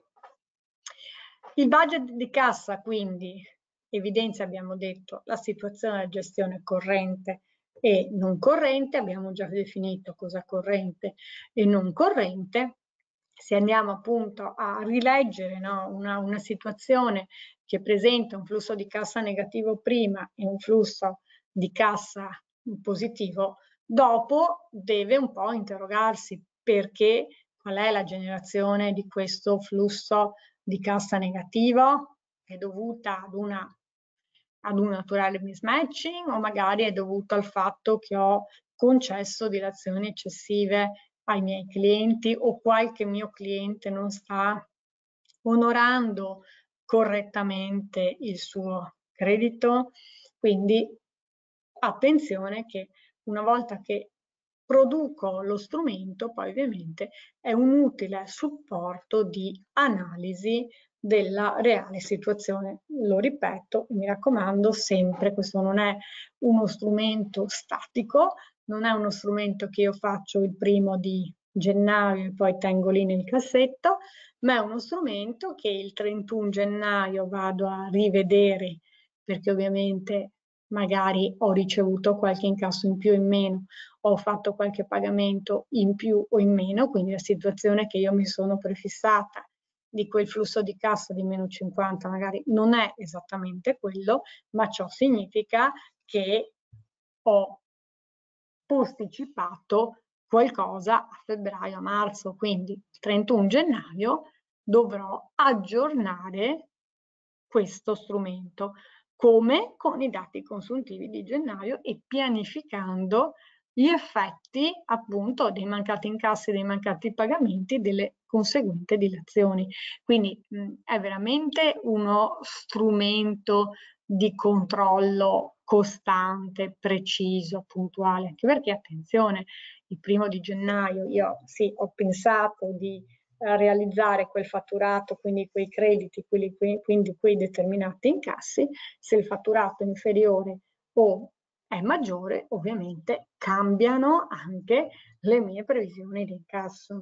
Il budget di cassa quindi evidenzia, abbiamo detto, la situazione della gestione corrente e non corrente, abbiamo già definito cosa corrente e non corrente. Se andiamo appunto a rileggere, no, una situazione che presenta un flusso di cassa negativo prima e un flusso di cassa positivo dopo, deve un po' interrogarsi perché, qual è la generazione di questo flusso di cassa negativo? È dovuta ad un naturale mismatching o magari è dovuto al fatto che ho concesso dilazioni eccessive ai miei clienti o qualche mio cliente non sta onorando correttamente il suo credito. Quindi attenzione che una volta che produco lo strumento, poi ovviamente è un utile supporto di analisi della reale situazione. Lo ripeto, mi raccomando sempre, questo non è uno strumento statico, non è uno strumento che io faccio il 1° di gennaio e poi tengo lì nel cassetto, ma è uno strumento che il 31 gennaio vado a rivedere perché ovviamente magari ho ricevuto qualche incasso in più o in meno, ho fatto qualche pagamento in più o in meno, quindi la situazione che io mi sono prefissata di quel flusso di cassa di meno 50 magari non è esattamente quello, ma ciò significa che ho posticipato qualcosa a febbraio, a marzo, quindi il 31 gennaio dovrò aggiornare questo strumento, come con i dati consuntivi di gennaio e pianificando gli effetti appunto dei mancati incassi, dei mancati pagamenti, delle conseguenti dilazioni. Quindi è veramente uno strumento di controllo costante, preciso, puntuale, anche perché attenzione, il 1° di gennaio io sì, ho pensato di realizzare quel fatturato, quindi quei crediti, quindi quei determinati incassi. Se il fatturato è inferiore o è maggiore, ovviamente cambiano anche le mie previsioni di incasso.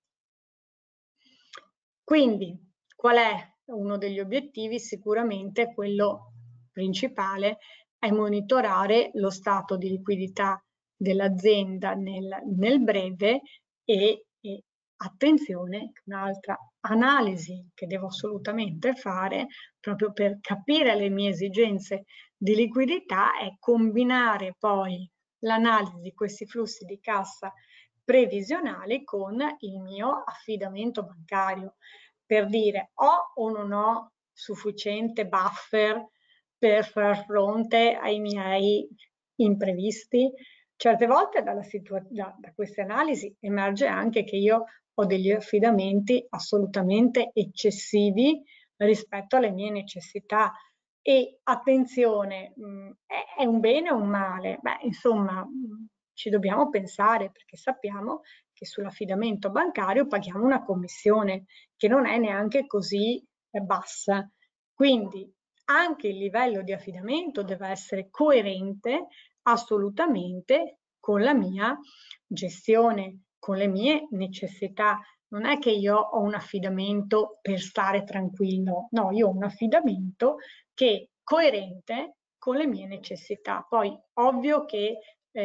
Quindi, qual è uno degli obiettivi? Sicuramente quello principale è monitorare lo stato di liquidità dell'azienda nel breve e attenzione, un'altra analisi che devo assolutamente fare proprio per capire le mie esigenze di liquidità è combinare poi l'analisi di questi flussi di cassa previsionali con il mio affidamento bancario per dire ho o non ho sufficiente buffer per far fronte ai miei imprevisti. Certe volte da queste analisi emerge anche che io ho degli affidamenti assolutamente eccessivi rispetto alle mie necessità. E attenzione, è un bene o un male? Beh, insomma, ci dobbiamo pensare perché sappiamo che sull'affidamento bancario paghiamo una commissione che non è neanche così bassa. Quindi anche il livello di affidamento deve essere coerente assolutamente con la mia gestione, con le mie necessità. Non è che io ho un affidamento per stare tranquillo, no, io ho un affidamento che è coerente con le mie necessità. Poi ovvio che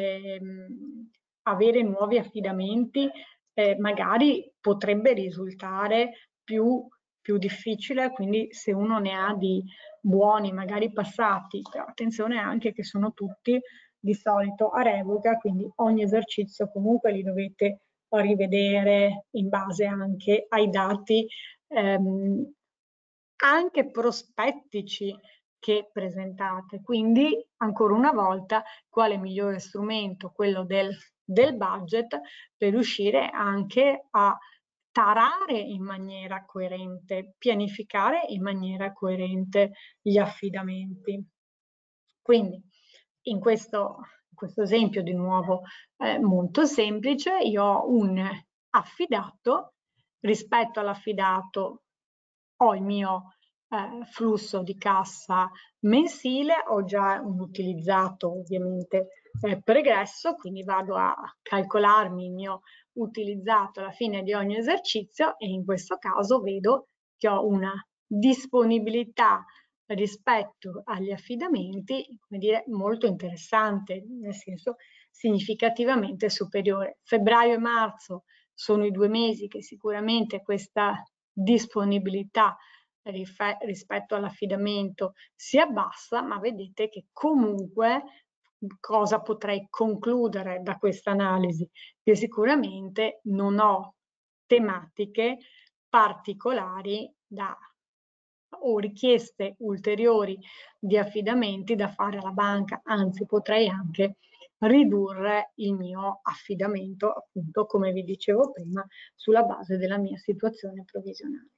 avere nuovi affidamenti magari potrebbe risultare più difficile, quindi se uno ne ha di buoni, magari passati, però attenzione anche che sono tutti di solito a revoca, quindi ogni esercizio comunque li dovete rivedere in base anche ai dati anche prospettici che presentate. Quindi, ancora una volta, quale migliore strumento? Quello del budget per riuscire anche a tarare in maniera coerente, pianificare in maniera coerente gli affidamenti. Quindi in questo esempio di nuovo molto semplice, io ho un affidato, rispetto all'affidato ho il mio flusso di cassa mensile, ho già un utilizzato ovviamente pregresso, quindi vado a calcolarmi il mio utilizzato alla fine di ogni esercizio e in questo caso vedo che ho una disponibilità rispetto agli affidamenti, come dire, molto interessante, nel senso significativamente superiore. Febbraio e marzo sono i 2 mesi che sicuramente questa disponibilità rispetto all'affidamento si abbassa, ma vedete che comunque cosa potrei concludere da questa analisi? Che sicuramente non ho tematiche particolari o richieste ulteriori di affidamenti da fare alla banca, anzi potrei anche ridurre il mio affidamento, appunto come vi dicevo prima, sulla base della mia situazione provvisionale.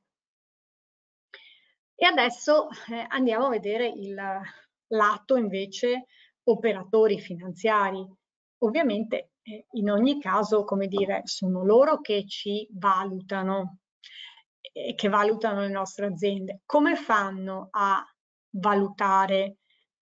E adesso andiamo a vedere il lato invece operatori finanziari. Ovviamente in ogni caso, come dire, sono loro che ci valutano, che valutano le nostre aziende. Come fanno a valutare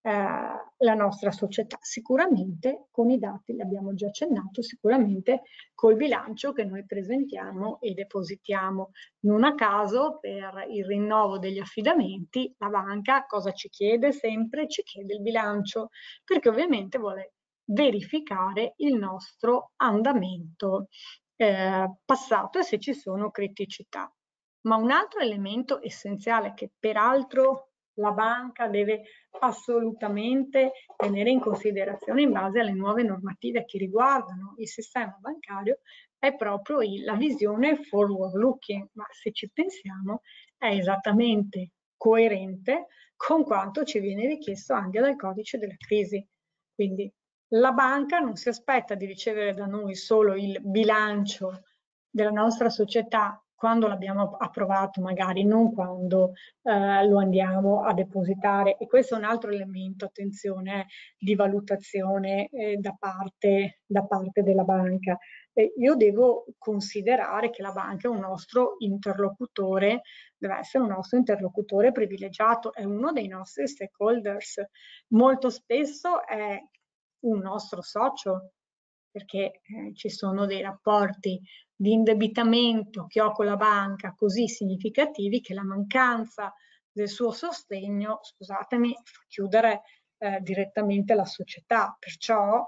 la nostra società? Sicuramente con i dati, li abbiamo già accennato, sicuramente col bilancio che noi presentiamo e depositiamo. Non a caso per il rinnovo degli affidamenti la banca cosa ci chiede sempre? Ci chiede il bilancio, perché ovviamente vuole verificare il nostro andamento passato e se ci sono criticità. Ma un altro elemento essenziale che peraltro la banca deve assolutamente tenere in considerazione in base alle nuove normative che riguardano il sistema bancario è proprio la visione forward looking, ma se ci pensiamo è esattamente coerente con quanto ci viene richiesto anche dal codice della crisi. Quindi la banca non si aspetta di ricevere da noi solo il bilancio della nostra società quando l'abbiamo approvato, magari non quando lo andiamo a depositare. E questo è un altro elemento, attenzione, di valutazione da parte della banca. Io devo considerare che la banca è un nostro interlocutore, deve essere un nostro interlocutore privilegiato, è uno dei nostri stakeholders. Molto spesso è un nostro socio, perché ci sono dei rapporti di indebitamento che ho con la banca così significativi che la mancanza del suo sostegno, scusatemi, fa chiudere direttamente la società. Perciò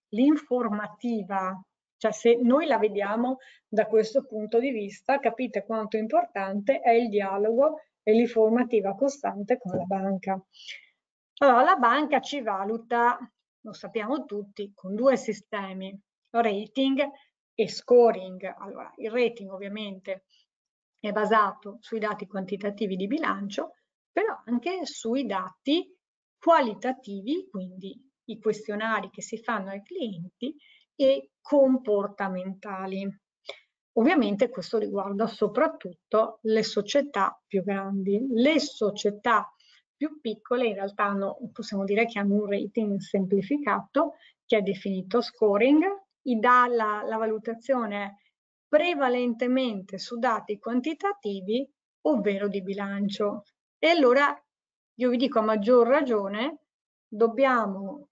l'informativa, cioè se noi la vediamo da questo punto di vista, capite quanto importante è il dialogo e l'informativa costante con la banca. Allora, la banca ci valuta, lo sappiamo tutti, con 2 sistemi, rating e scoring. Allora, il rating ovviamente è basato sui dati quantitativi di bilancio, però anche sui dati qualitativi, quindi i questionari che si fanno ai clienti e comportamentali. Ovviamente questo riguarda soprattutto le società più grandi. Le società più piccole in realtà possiamo dire che hanno un rating semplificato che è definito scoring, la valutazione è prevalentemente su dati quantitativi, ovvero di bilancio. E allora io vi dico a maggior ragione dobbiamo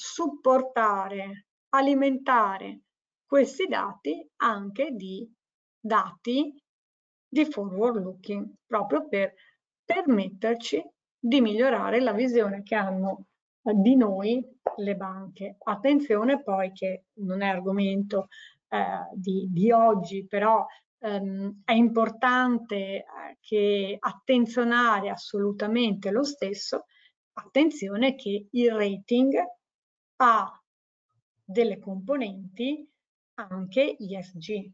supportare, alimentare questi dati anche di dati di forward looking, proprio per permetterci di migliorare la visione che hanno di noi le banche. Attenzione poi che non è argomento di oggi, però è importante che attenzionare assolutamente lo stesso, attenzione che il rating ha delle componenti anche ESG.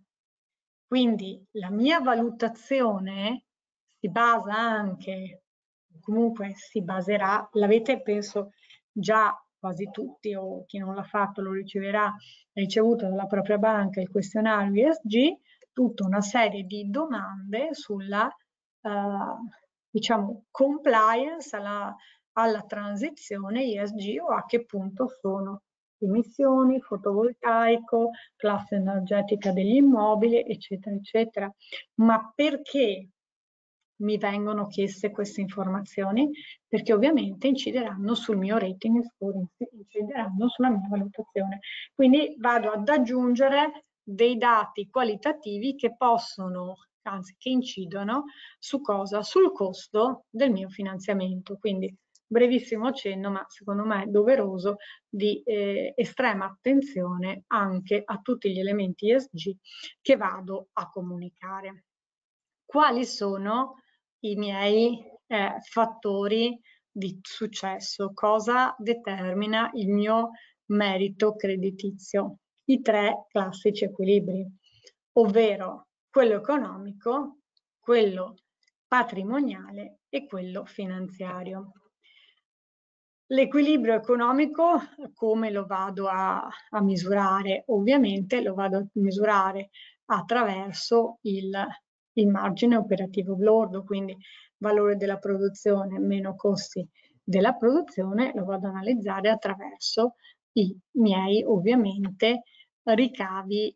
Quindi la mia valutazione si basa anche, comunque si baserà, l'avete penso già quasi tutti o chi non l'ha fatto lo riceverà, ricevuto dalla propria banca il questionario ESG, tutta una serie di domande sulla diciamo compliance, alla alla transizione ESG o a che punto sono emissioni, fotovoltaico, classe energetica degli immobili, eccetera, eccetera. Ma perché mi vengono chieste queste informazioni? Perché ovviamente incideranno sul mio rating score, incideranno sulla mia valutazione. Quindi vado ad aggiungere dei dati qualitativi che possono, anzi che incidono su cosa? Sul costo del mio finanziamento. Quindi brevissimo accenno, ma secondo me è doveroso, di estrema attenzione anche a tutti gli elementi ESG che vado a comunicare. Quali sono i miei fattori di successo? Cosa determina il mio merito creditizio? I 3 classici equilibri, ovvero quello economico, quello patrimoniale e quello finanziario. L'equilibrio economico come lo vado a misurare? Ovviamente lo vado a misurare attraverso il margine operativo lordo, quindi valore della produzione meno costi della produzione, lo vado ad analizzare attraverso i miei ovviamente ricavi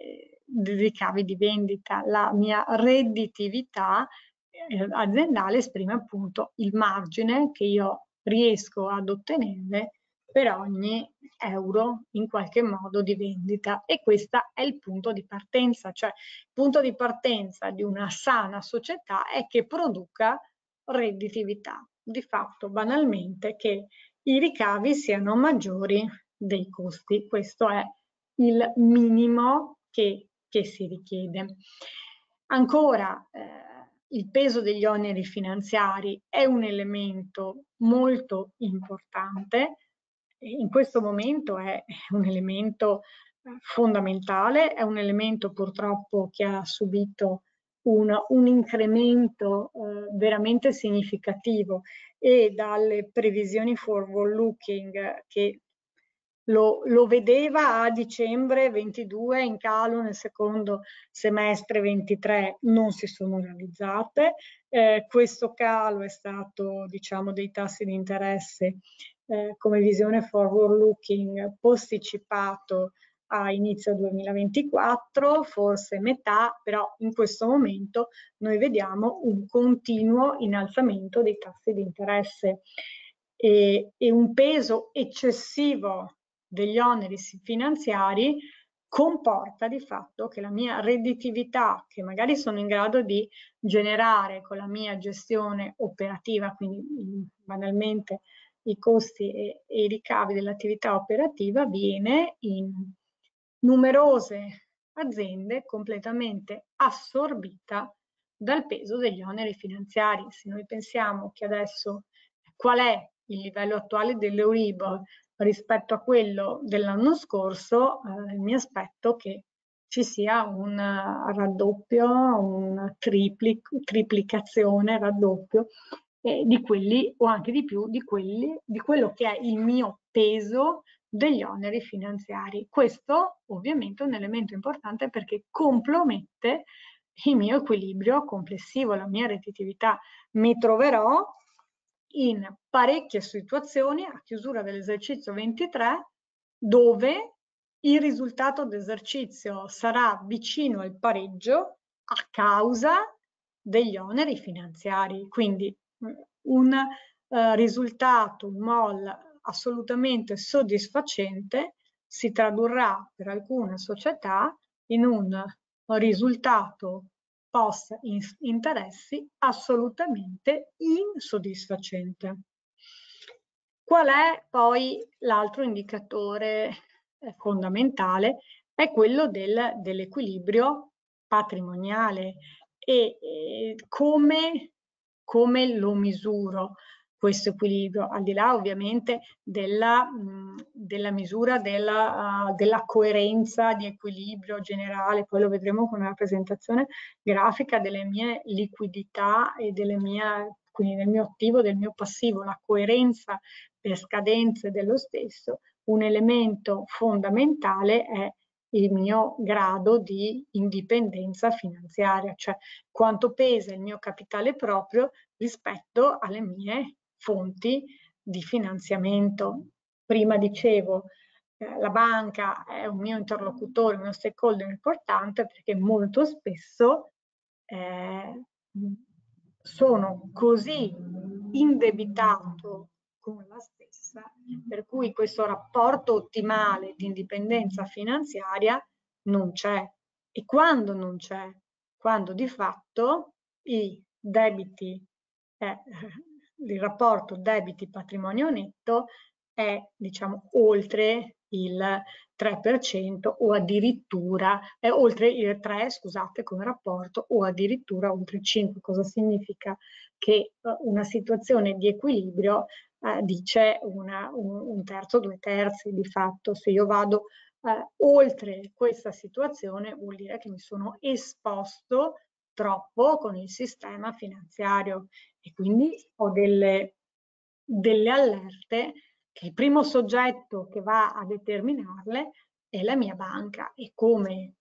di vendita. La mia redditività aziendale esprime appunto il margine che io riesco ad ottenere per ogni euro in qualche modo di vendita, e questo è il punto di partenza, cioè il punto di partenza di una sana società è che produca redditività, di fatto banalmente che i ricavi siano maggiori dei costi. Questo è il minimo che si richiede. Ancora, il peso degli oneri finanziari è un elemento molto importante. In questo momento è un elemento fondamentale, è un elemento purtroppo che ha subito un incremento veramente significativo, e dalle previsioni forward looking che lo vedeva a dicembre 22 in calo nel secondo semestre 23 non si sono realizzate. Questo calo è stato, diciamo, dei tassi di interesse come visione forward looking posticipato a inizio 2024, forse metà, però in questo momento noi vediamo un continuo innalzamento dei tassi di interesse e un peso eccessivo degli oneri finanziari comporta di fatto che la mia redditività, che magari sono in grado di generare con la mia gestione operativa, quindi banalmente i costi e i ricavi dell'attività operativa, viene in numerose aziende completamente assorbita dal peso degli oneri finanziari. Se noi pensiamo che adesso qual è il livello attuale dell'Euribor rispetto a quello dell'anno scorso, mi aspetto che ci sia un raddoppio, una triplicazione, raddoppio di quelli o anche di più di quello che è il mio peso degli oneri finanziari. Questo ovviamente è un elemento importante perché compromette il mio equilibrio complessivo, la mia redditività. Mi troverò in parecchie situazioni a chiusura dell'esercizio 23 dove il risultato d'esercizio sarà vicino al pareggio a causa degli oneri finanziari. Quindi un risultato, un MOL assolutamente soddisfacente si tradurrà per alcune società in un risultato post interessi assolutamente insoddisfacente. Qual è poi l'altro indicatore fondamentale? È quello dell'equilibrio patrimoniale e come lo misuro questo equilibrio, al di là ovviamente della misura della coerenza di equilibrio generale, poi lo vedremo con una presentazione grafica delle mie liquidità e quindi del mio attivo, del mio passivo, la coerenza per scadenze dello stesso. Un elemento fondamentale è il mio grado di indipendenza finanziaria, cioè quanto pesa il mio capitale proprio rispetto alle mie fonti di finanziamento. Prima dicevo, la banca è un mio interlocutore, un mio stakeholder importante, perché molto spesso sono così indebitato con la stessa, per cui questo rapporto ottimale di indipendenza finanziaria non c'è. E quando non c'è? Quando di fatto i debiti, il rapporto debiti-patrimonio netto è, diciamo, oltre il 3% o addirittura oltre il 3, scusate, come rapporto, o addirittura oltre il 5. Cosa significa? Che una situazione di equilibrio dice un terzo, 2/3 di fatto. Se io vado oltre questa situazione vuol dire che mi sono esposto troppo con il sistema finanziario e quindi ho delle allerte che il primo soggetto che va a determinarle è la mia banca, e come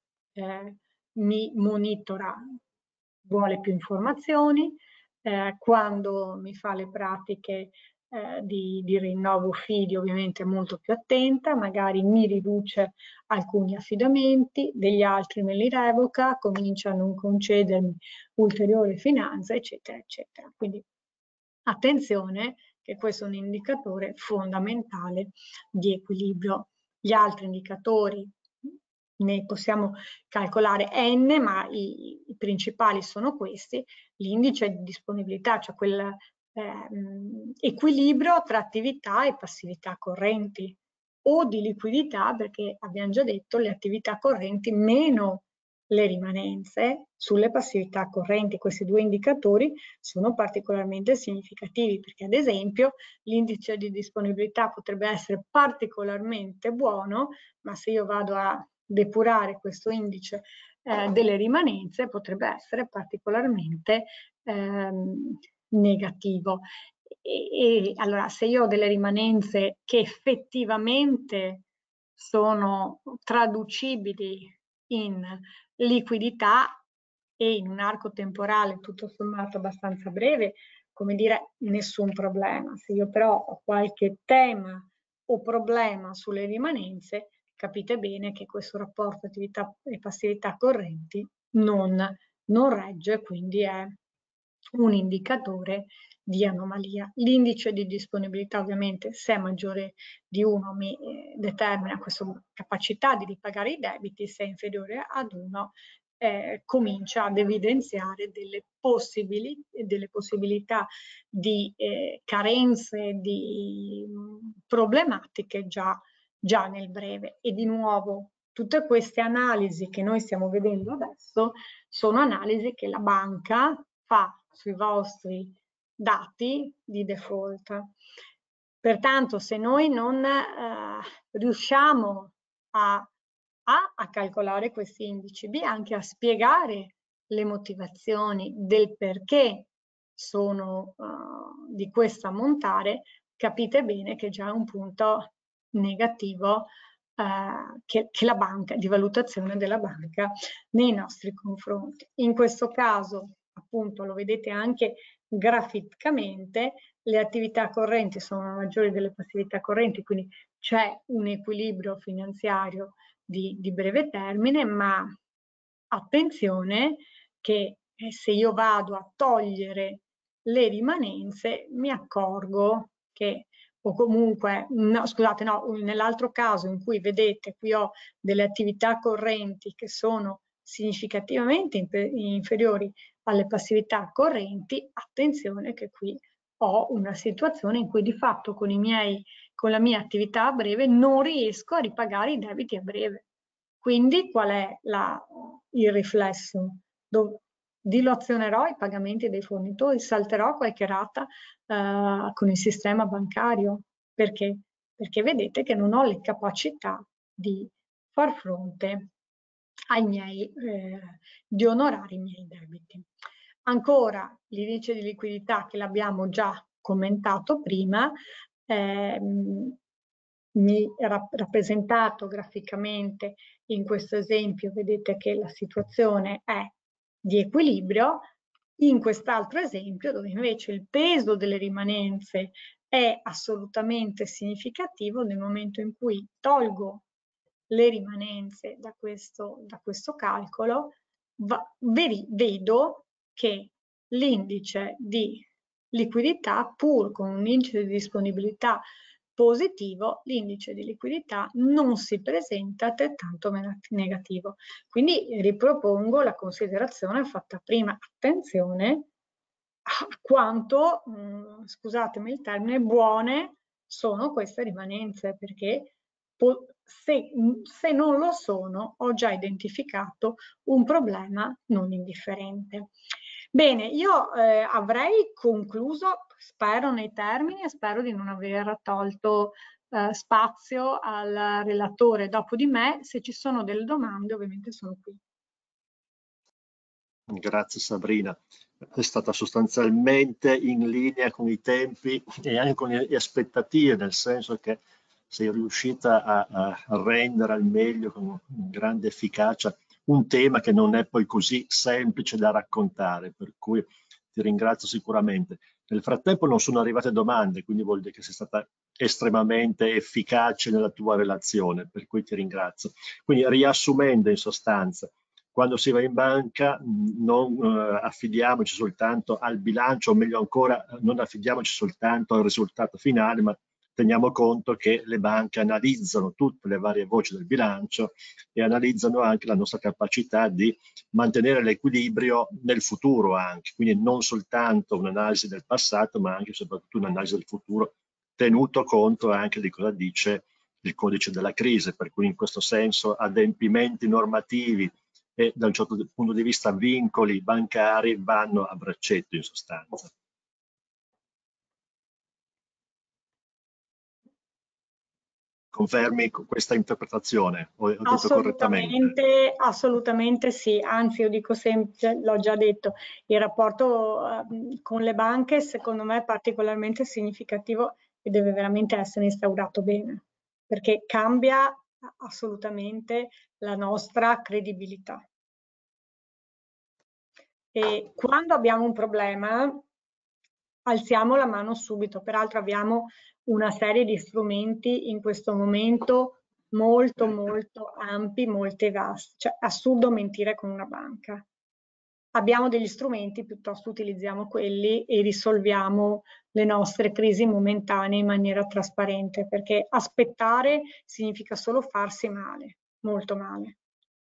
mi monitora, vuole più informazioni, quando mi fa le pratiche di rinnovo fidi ovviamente è molto più attenta, magari mi riduce alcuni affidamenti, degli altri me li revoca, comincia a non concedermi ulteriore finanza, eccetera, eccetera. Quindi attenzione, che questo è un indicatore fondamentale di equilibrio. Gli altri indicatori ne possiamo calcolare n, ma i principali sono questi: l'indice di disponibilità, cioè quel equilibrio tra attività e passività correnti, o di liquidità, perché abbiamo già detto le attività correnti meno le rimanenze sulle passività correnti. Questi due indicatori sono particolarmente significativi, perché ad esempio l'indice di disponibilità potrebbe essere particolarmente buono, ma se io vado a depurare questo indice delle rimanenze potrebbe essere particolarmente negativo. E allora, se io ho delle rimanenze che effettivamente sono traducibili in liquidità e in un arco temporale tutto sommato abbastanza breve, come dire, nessun problema. Se io però ho qualche tema o problema sulle rimanenze, capite bene che questo rapporto attività e passività correnti non regge, quindi è un indicatore di anomalia. L'indice di disponibilità ovviamente, se è maggiore di 1, mi determina questa capacità di ripagare i debiti, se è inferiore ad 1 comincia ad evidenziare delle possibilità di carenze, di problematiche già nel breve. E di nuovo tutte queste analisi che noi stiamo vedendo adesso sono analisi che la banca fa sui vostri dati di default. Pertanto, se noi non riusciamo a calcolare questi indici, B, anche a spiegare le motivazioni del perché sono di questo ammontare, capite bene che già è un punto negativo che la banca, di valutazione della banca nei nostri confronti. In questo caso, appunto, lo vedete anche graficamente, le attività correnti sono maggiori delle passività correnti, quindi c'è un equilibrio finanziario di breve termine, ma attenzione che se io vado a togliere le rimanenze mi accorgo che, o comunque, no, scusate, no, nell'altro caso in cui vedete qui ho delle attività correnti che sono significativamente inferiori alle passività correnti, attenzione che qui ho una situazione in cui di fatto con la mia attività a breve non riesco a ripagare i debiti a breve. Quindi qual è il riflesso? Dilazionerò i pagamenti dei fornitori, salterò qualche rata con il sistema bancario. Perché? Perché vedete che non ho le capacità di far fronte di onorare i miei debiti. Ancora l'indice di liquidità, che l'abbiamo già commentato prima, rappresentato graficamente in questo esempio, vedete che la situazione è di equilibrio. In quest'altro esempio, dove invece il peso delle rimanenze è assolutamente significativo nel momento in cui tolgo le rimanenze da questo calcolo, vedo che l'indice di liquidità, pur con un indice di disponibilità positivo, l'indice di liquidità non si presenta altrettanto negativo. Quindi ripropongo la considerazione fatta prima. Attenzione a quanto, scusatemi il termine, buone sono queste rimanenze, perché se non lo sono, ho già identificato un problema non indifferente. Bene, io avrei concluso, spero nei termini, e spero di non aver tolto spazio al relatore dopo di me. Se ci sono delle domande, ovviamente sono qui. Grazie Sabrina, è stata sostanzialmente in linea con i tempi e anche con le aspettative, nel senso che sei riuscita a rendere al meglio, con grande efficacia, un tema che non è poi così semplice da raccontare, per cui ti ringrazio sicuramente. Nel frattempo non sono arrivate domande, quindi vuol dire che sei stata estremamente efficace nella tua relazione, per cui ti ringrazio. Quindi riassumendo in sostanza, quando si va in banca non affidiamoci soltanto al bilancio, o meglio ancora non affidiamoci soltanto al risultato finale, ma teniamo conto che le banche analizzano tutte le varie voci del bilancio e analizzano anche la nostra capacità di mantenere l'equilibrio nel futuro anche, quindi non soltanto un'analisi del passato, ma anche e soprattutto un'analisi del futuro, tenuto conto anche di cosa dice il codice della crisi, per cui in questo senso adempimenti normativi e da un certo punto di vista vincoli bancari vanno a braccetto in sostanza. Confermi questa interpretazione? Ho detto correttamente? Assolutamente sì, anzi io dico sempre, l'ho già detto, il rapporto con le banche secondo me è particolarmente significativo e deve veramente essere instaurato bene, perché cambia assolutamente la nostra credibilità. E quando abbiamo un problema alziamo la mano subito, peraltro abbiamo una serie di strumenti in questo momento molto ampi, molto vasti, cioè è assurdo mentire con una banca. Abbiamo degli strumenti, piuttosto utilizziamo quelli e risolviamo le nostre crisi momentanee in maniera trasparente, perché aspettare significa solo farsi male, molto male.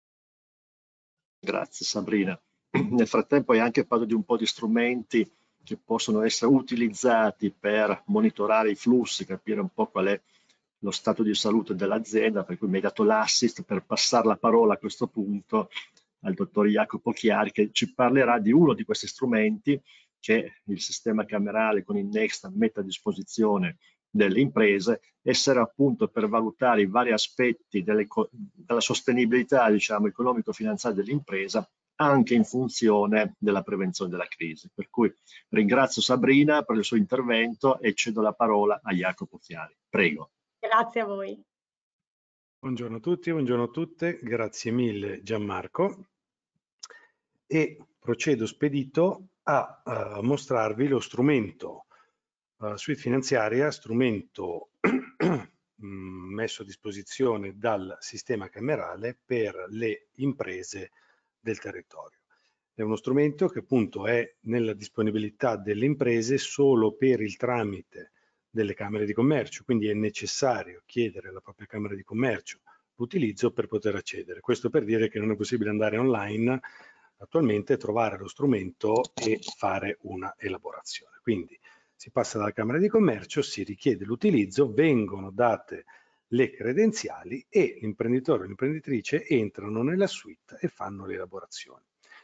Grazie Sabrina. Nel frattempo hai anche parlato di un po' di strumenti che possono essere utilizzati per monitorare i flussi, capire un po' qual è lo stato di salute dell'azienda, per cui mi hai dato l'assist per passare la parola a questo punto al dottor Jacopo Chiari, che ci parlerà di uno di questi strumenti che il sistema camerale con il Next mette a disposizione delle imprese, e sarà appunto per valutare i vari aspetti della sostenibilità, diciamo, economico-finanziaria dell'impresa, anche in funzione della prevenzione della crisi. Per cui ringrazio Sabrina per il suo intervento e cedo la parola a Jacopo Chiari. Prego. Grazie a voi. Buongiorno a tutti, buongiorno a tutte, grazie mille Gianmarco. E procedo spedito a mostrarvi lo strumento Suite Finanziaria, strumento messo a disposizione dal sistema camerale per le imprese del territorio. È uno strumento che appunto è nella disponibilità delle imprese solo per il tramite delle camere di commercio, quindi è necessario chiedere alla propria camera di commercio l'utilizzo per poter accedere. Questo per dire che non è possibile andare online attualmente, trovare lo strumento e fare una elaborazione. Quindi si passa dalla Camera di Commercio, si richiede l'utilizzo, vengono date le credenziali e l'imprenditore o l'imprenditrice entrano nella suite e fanno l'elaborazione.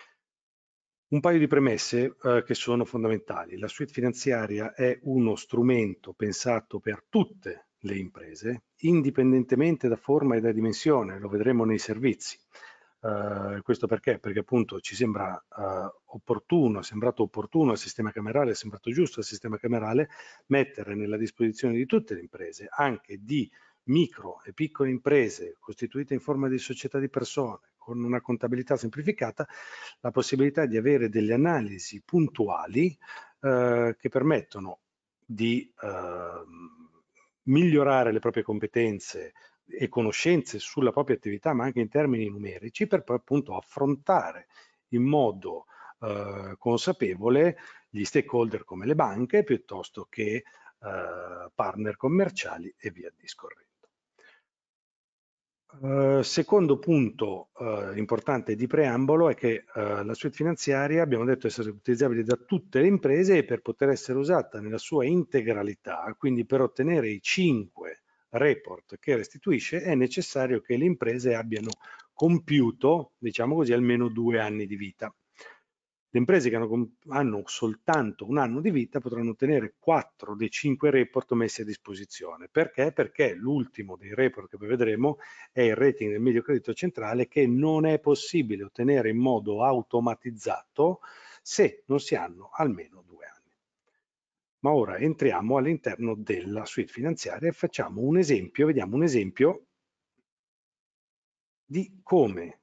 Un paio di premesse che sono fondamentali. La suite finanziaria è uno strumento pensato per tutte le imprese, indipendentemente da forma e da dimensione, lo vedremo nei servizi. Questo perché? Perché appunto ci sembra opportuno, è sembrato opportuno al sistema camerale, è sembrato giusto al sistema camerale mettere nella disposizione di tutte le imprese, anche di micro e piccole imprese costituite in forma di società di persone, con una contabilità semplificata, la possibilità di avere delle analisi puntuali che permettono di migliorare le proprie competenze e conoscenze sulla propria attività, ma anche in termini numerici, per poi appunto affrontare in modo consapevole gli stakeholder come le banche, piuttosto che partner commerciali e via discorrendo. Secondo punto importante di preambolo è che la suite finanziaria abbiamo detto essere utilizzabile da tutte le imprese, e per poter essere usata nella sua integralità, quindi per ottenere i 5 report che restituisce, è necessario che le imprese abbiano compiuto, diciamo così, almeno 2 anni di vita. Le imprese che hanno soltanto 1 anno di vita potranno ottenere 4 dei 5 report messi a disposizione. Perché? Perché l'ultimo dei report che poi vedremo è il rating del medio credito centrale, che non è possibile ottenere in modo automatizzato se non si hanno almeno 2 anni. Ma ora entriamo all'interno della suite finanziaria e facciamo un esempio, vediamo un esempio di come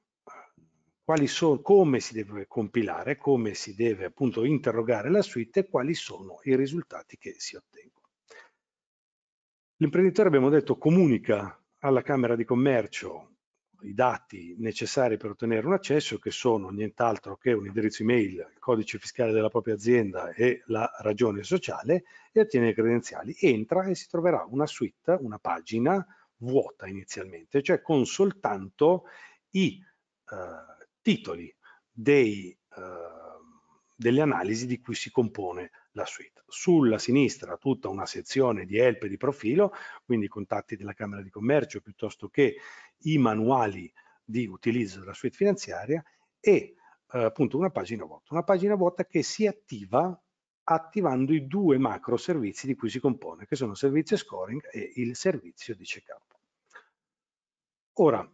si deve compilare, come si deve appunto interrogare la suite e quali sono i risultati che si ottengono. L'imprenditore, abbiamo detto, comunica alla Camera di Commercio i dati necessari per ottenere un accesso, che sono nient'altro che un indirizzo email, il codice fiscale della propria azienda e la ragione sociale, e ottiene le credenziali. Entra e si troverà una suite, una pagina vuota inizialmente, cioè con soltanto i titoli delle analisi di cui si compone la suite. Sulla sinistra tutta una sezione di help e di profilo, quindi i contatti della Camera di Commercio piuttosto che i manuali di utilizzo della suite finanziaria, e appunto una pagina vuota che si attiva attivando i 2 macro servizi di cui si compone, che sono il servizio scoring e il servizio di checkup. Ora,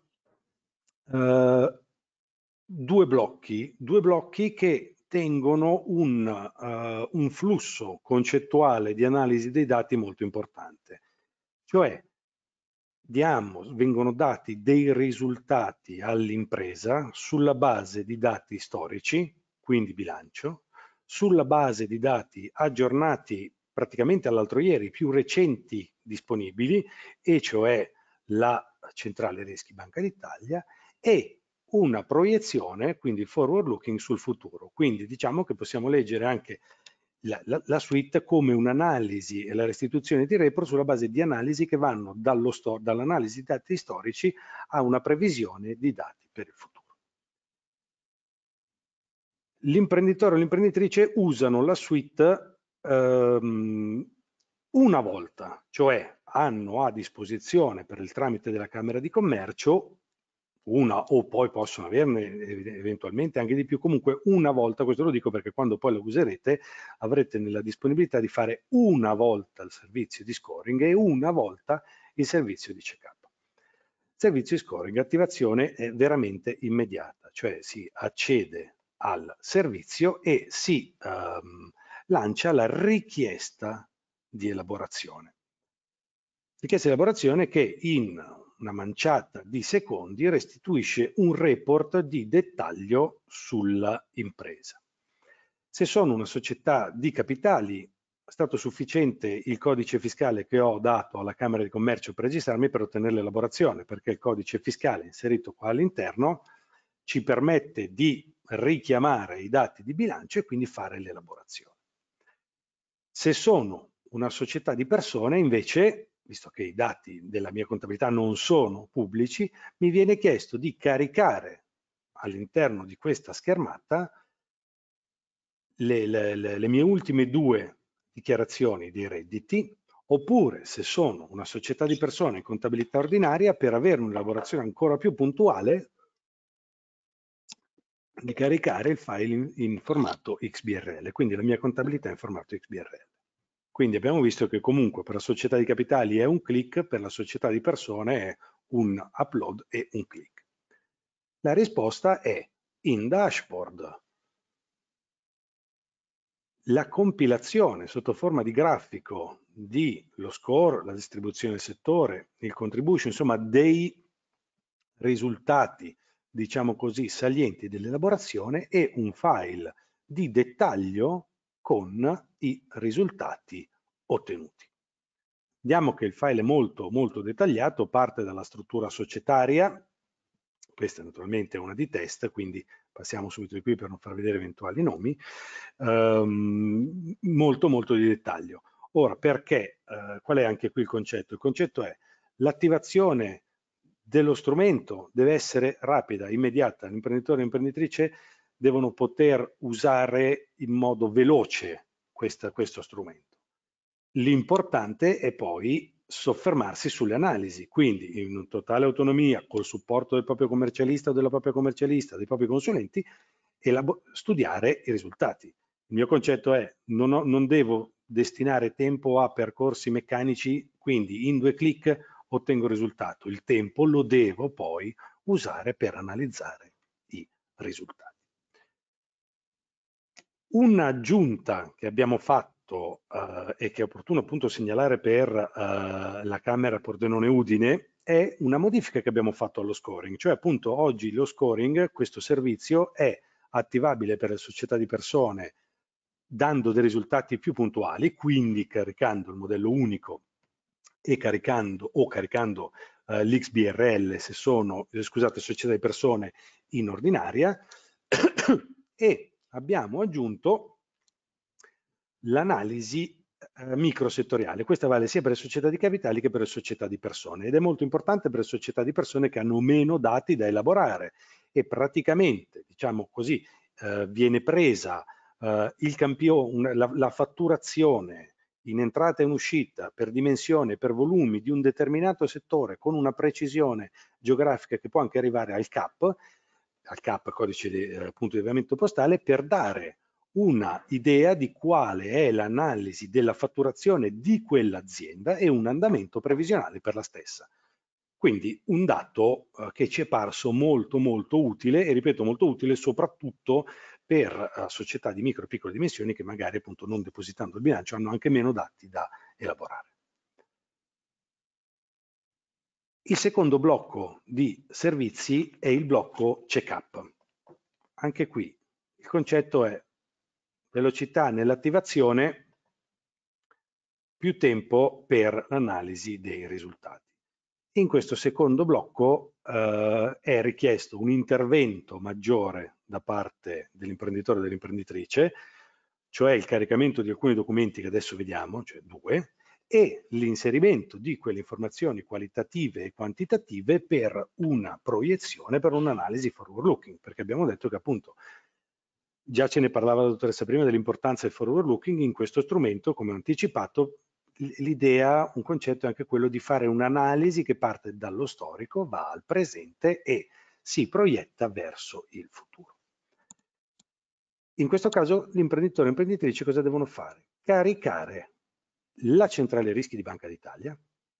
2 blocchi che tengono un flusso concettuale di analisi dei dati molto importante, cioè vengono dati dei risultati all'impresa sulla base di dati storici, quindi bilancio, sulla base di dati aggiornati praticamente all'altro ieri, più recenti disponibili, e cioè la centrale rischi Banca d'Italia, e una proiezione, quindi forward looking, sul futuro. Quindi diciamo che possiamo leggere anche la suite come un'analisi e la restituzione di report sulla base di analisi che vanno dall'analisi di dati storici a una previsione di dati per il futuro. L'imprenditore o l'imprenditrice usano la suite una volta, cioè hanno a disposizione, per il tramite della Camera di Commercio, una, o poi possono averne eventualmente anche di più, comunque una volta. Questo lo dico perché quando poi lo userete avrete nella disponibilità di fare una volta il servizio di scoring e una volta il servizio di checkup. Servizio di scoring, attivazione è veramente immediata, cioè si accede al servizio e si lancia la richiesta di elaborazione. Richiesta di elaborazione che in una manciata di secondi restituisce un report di dettaglio sulla impresa. Se sono una società di capitali, è stato sufficiente il codice fiscale che ho dato alla Camera di Commercio per registrarmi per ottenere l'elaborazione, perché il codice fiscale inserito qua all'interno ci permette di richiamare i dati di bilancio e quindi fare l'elaborazione. Se sono una società di persone, invece, visto che i dati della mia contabilità non sono pubblici, mi viene chiesto di caricare all'interno di questa schermata le mie ultime 2 dichiarazioni dei redditi, oppure, se sono una società di persone in contabilità ordinaria, per avere un'elaborazione ancora più puntuale, di caricare il file in formato XBRL, quindi la mia contabilità in formato XBRL. Quindi abbiamo visto che comunque per la società di capitali è un click, per la società di persone è un upload e un click. La risposta è in dashboard. La compilazione sotto forma di grafico di lo score, la distribuzione del settore, il contribution, insomma dei risultati, diciamo così, salienti dell'elaborazione, e un file di dettaglio con i risultati ottenuti. Vediamo che il file è molto dettagliato, parte dalla struttura societaria, questa naturalmente è una di test, quindi passiamo subito di qui per non far vedere eventuali nomi, molto di dettaglio. Ora, perché? Qual è anche qui il concetto? Il concetto è l'attivazione dello strumento deve essere rapida, immediata. L'imprenditore e l'imprenditrice devono poter usare in modo veloce questo strumento. L'importante è poi soffermarsi sulle analisi, quindi in totale autonomia, col supporto del proprio commercialista o della propria commercialista, dei propri consulenti, studiare i risultati. Il mio concetto è non devo destinare tempo a percorsi meccanici, quindi in 2 clic ottengo il risultato. Il tempo lo devo poi usare per analizzare i risultati. Un'aggiunta che abbiamo fatto e che è opportuno appunto segnalare per la Camera Pordenone Udine è una modifica che abbiamo fatto allo scoring, cioè appunto oggi lo scoring, questo servizio, è attivabile per le società di persone dando dei risultati più puntuali, quindi caricando il modello unico e caricando l'XBRL se sono, scusate, società di persone in ordinaria e abbiamo aggiunto l'analisi microsettoriale. Questa vale sia per le società di capitali che per le società di persone ed è molto importante per le società di persone che hanno meno dati da elaborare e praticamente, diciamo così, viene presa la fatturazione in entrata e in uscita per dimensione, per volumi di un determinato settore con una precisione geografica che può anche arrivare al CAP, codice di punto di avviamento postale, per dare una idea di quale è l'analisi della fatturazione di quell'azienda e un andamento previsionale per la stessa. Quindi un dato che ci è parso molto utile e ripeto molto utile soprattutto per società di micro e piccole dimensioni che magari appunto non depositando il bilancio hanno anche meno dati da elaborare. Il secondo blocco di servizi è il blocco check-up. Anche qui il concetto è velocità nell'attivazione, più tempo per l'analisi dei risultati. In questo secondo blocco è richiesto un intervento maggiore da parte dell'imprenditore e dell'imprenditrice, cioè il caricamento di alcuni documenti che adesso vediamo, cioè 2, e l'inserimento di quelle informazioni qualitative e quantitative per una proiezione, per un'analisi forward looking, perché abbiamo detto che appunto già ce ne parlava la dottoressa prima dell'importanza del forward looking in questo strumento, come ho anticipato. L'idea, un concetto è anche quello di fare un'analisi che parte dallo storico, va al presente e si proietta verso il futuro. In questo caso l'imprenditore e l'imprenditrice cosa devono fare? Caricare la centrale rischi di Banca d'Italia,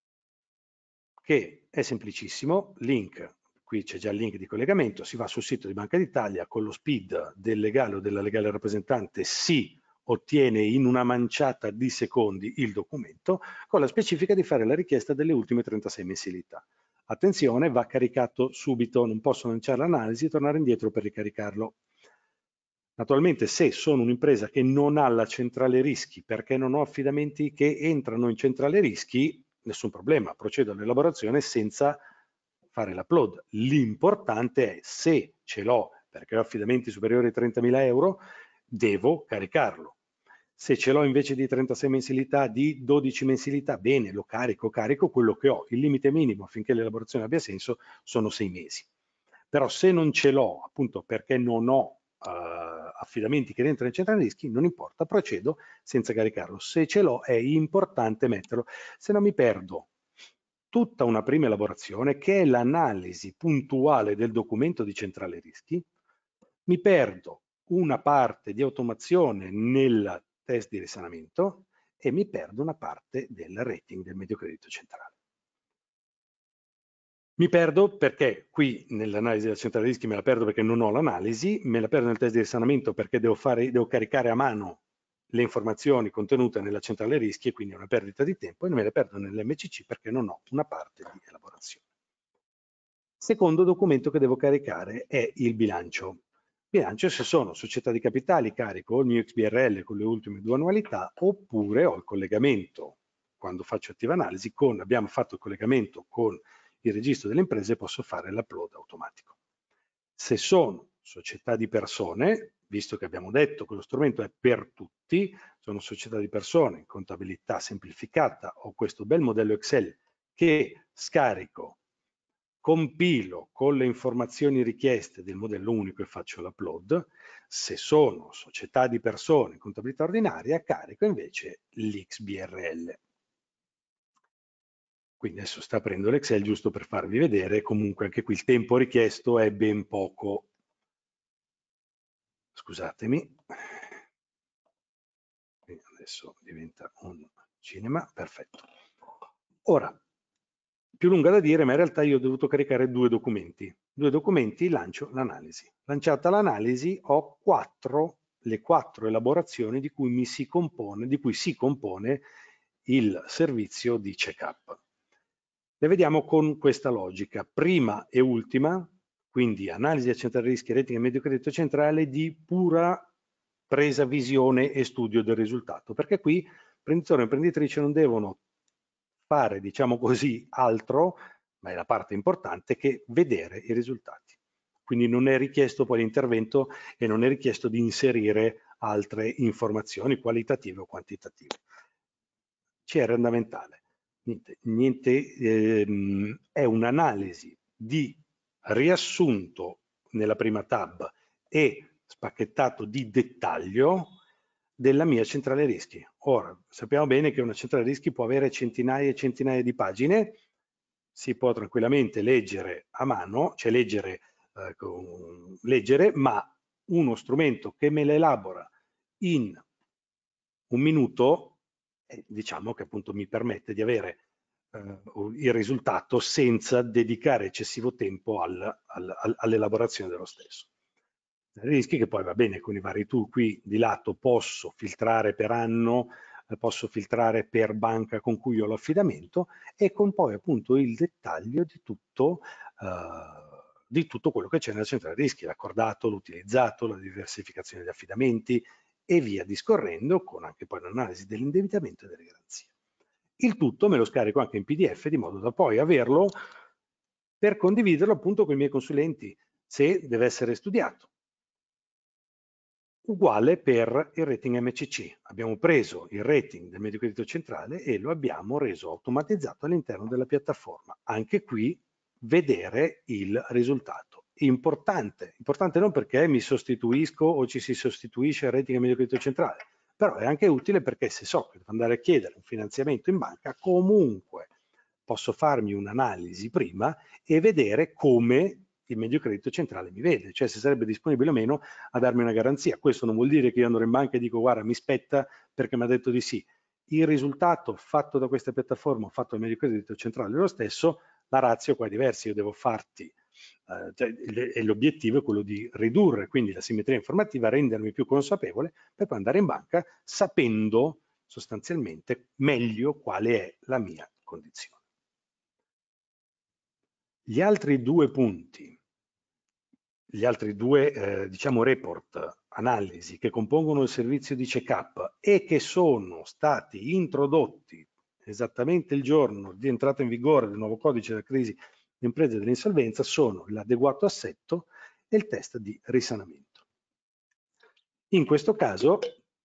che è semplicissimo, link, qui c'è già il link di collegamento, si va sul sito di Banca d'Italia con lo SPID del legale o della legale rappresentante, si ottiene in una manciata di secondi il documento con la specifica di fare la richiesta delle ultime 36 mensilità. Attenzione, va caricato subito, non posso lanciare l'analisi e tornare indietro per ricaricarlo. Naturalmente se sono un'impresa che non ha la centrale rischi perché non ho affidamenti che entrano in centrale rischi, nessun problema, procedo all'elaborazione senza fare l'upload. L'importante è se ce l'ho perché ho affidamenti superiori ai 30.000 euro, devo caricarlo. Se ce l'ho invece di 36 mensilità, di 12 mensilità, bene, lo carico quello che ho. Il limite minimo affinché l'elaborazione abbia senso sono 6 mesi. Però se non ce l'ho, appunto perché non ho affidamenti che rientrano in centrale rischi, non importa, procedo senza caricarlo. Se ce l'ho è importante metterlo, se no mi perdo tutta una prima elaborazione che è l'analisi puntuale del documento di centrale rischi, mi perdo una parte di automazione nel test di risanamento e mi perdo una parte del rating del medio credito centrale. Mi perdo perché qui nell'analisi della centrale rischi me la perdo perché non ho l'analisi, me la perdo nel test di risanamento perché devo caricare a mano le informazioni contenute nella centrale rischi e quindi è una perdita di tempo, e me la perdo nell'MCC perché non ho una parte di elaborazione. Secondo documento che devo caricare è il bilancio. Bilancio se sono società di capitali, carico o il mio XBRL con le ultime 2 annualità, oppure ho il collegamento, quando faccio attiva analisi, abbiamo fatto il collegamento con il registro delle imprese, posso fare l'upload automatico. Se sono società di persone, visto che abbiamo detto che lo strumento è per tutti, sono società di persone, contabilità semplificata, ho questo bel modello Excel che scarico, compilo con le informazioni richieste del modello unico e faccio l'upload. Se sono società di persone, contabilità ordinaria, carico invece l'XBRL. Quindi adesso sta aprendo l'Excel giusto per farvi vedere, comunque anche qui il tempo richiesto è ben poco. Scusatemi. Adesso diventa un cinema, perfetto. Ora, più lunga da dire, ma in realtà io ho dovuto caricare 2 documenti. 2 documenti, lancio l'analisi. Lanciata l'analisi ho le 4 elaborazioni di cui si compone il servizio di checkup. Le vediamo con questa logica. Prima e ultima, quindi analisi a centrale rischi, rating e medio credito centrale di pura presa visione e studio del risultato, perché qui imprenditori e imprenditrici non devono fare, diciamo così, altro, ma è la parte importante, che vedere i risultati. Quindi non è richiesto poi l'intervento e non è richiesto di inserire altre informazioni qualitative o quantitative. CR fondamentale. È un'analisi di riassunto nella prima tab e spacchettato di dettaglio della mia centrale rischi. Ora, sappiamo bene che una centrale rischi può avere centinaia e centinaia di pagine, si può tranquillamente leggere a mano, cioè leggere, ma uno strumento che me la elabora in un minuto, diciamo che appunto mi permette di avere il risultato senza dedicare eccessivo tempo all'elaborazione dello stesso. Rischi che poi va bene con i vari tool qui di lato posso filtrare per anno, posso filtrare per banca con cui ho l'affidamento e con poi appunto il dettaglio di tutto quello che c'è nella centrale rischi, l'accordato, l'utilizzato, la diversificazione di affidamenti e via discorrendo, con anche poi l'analisi dell'indebitamento e delle garanzie. Il tutto me lo scarico anche in PDF di modo da poi averlo per condividerlo appunto con i miei consulenti se deve essere studiato. Uguale per il rating MCC. Abbiamo preso il rating del medio credito centrale e lo abbiamo reso automatizzato all'interno della piattaforma. Anche qui vedere il risultato. Importante non perché mi sostituisco o ci si sostituisce al rating del medio credito centrale, però è anche utile perché se so che devo andare a chiedere un finanziamento in banca, comunque posso farmi un'analisi prima e vedere come il medio credito centrale mi vede, cioè se sarebbe disponibile o meno a darmi una garanzia. Questo non vuol dire che io andrò in banca e dico guarda mi spetta perché mi ha detto di sì. Il risultato fatto da questa piattaforma, fatto dal medio credito centrale è lo stesso, la ratio qua è diversa, io devo farti, e l'obiettivo è quello di ridurre quindi la simmetria informativa, rendermi più consapevole per poi andare in banca sapendo sostanzialmente meglio quale è la mia condizione. Gli altri 2 punti, gli altri 2 diciamo report, analisi che compongono il servizio di checkup e che sono stati introdotti esattamente il giorno di entrata in vigore del nuovo codice della crisi d'impresa e dell'insolvenza sono l'adeguato assetto e il test di risanamento. In questo caso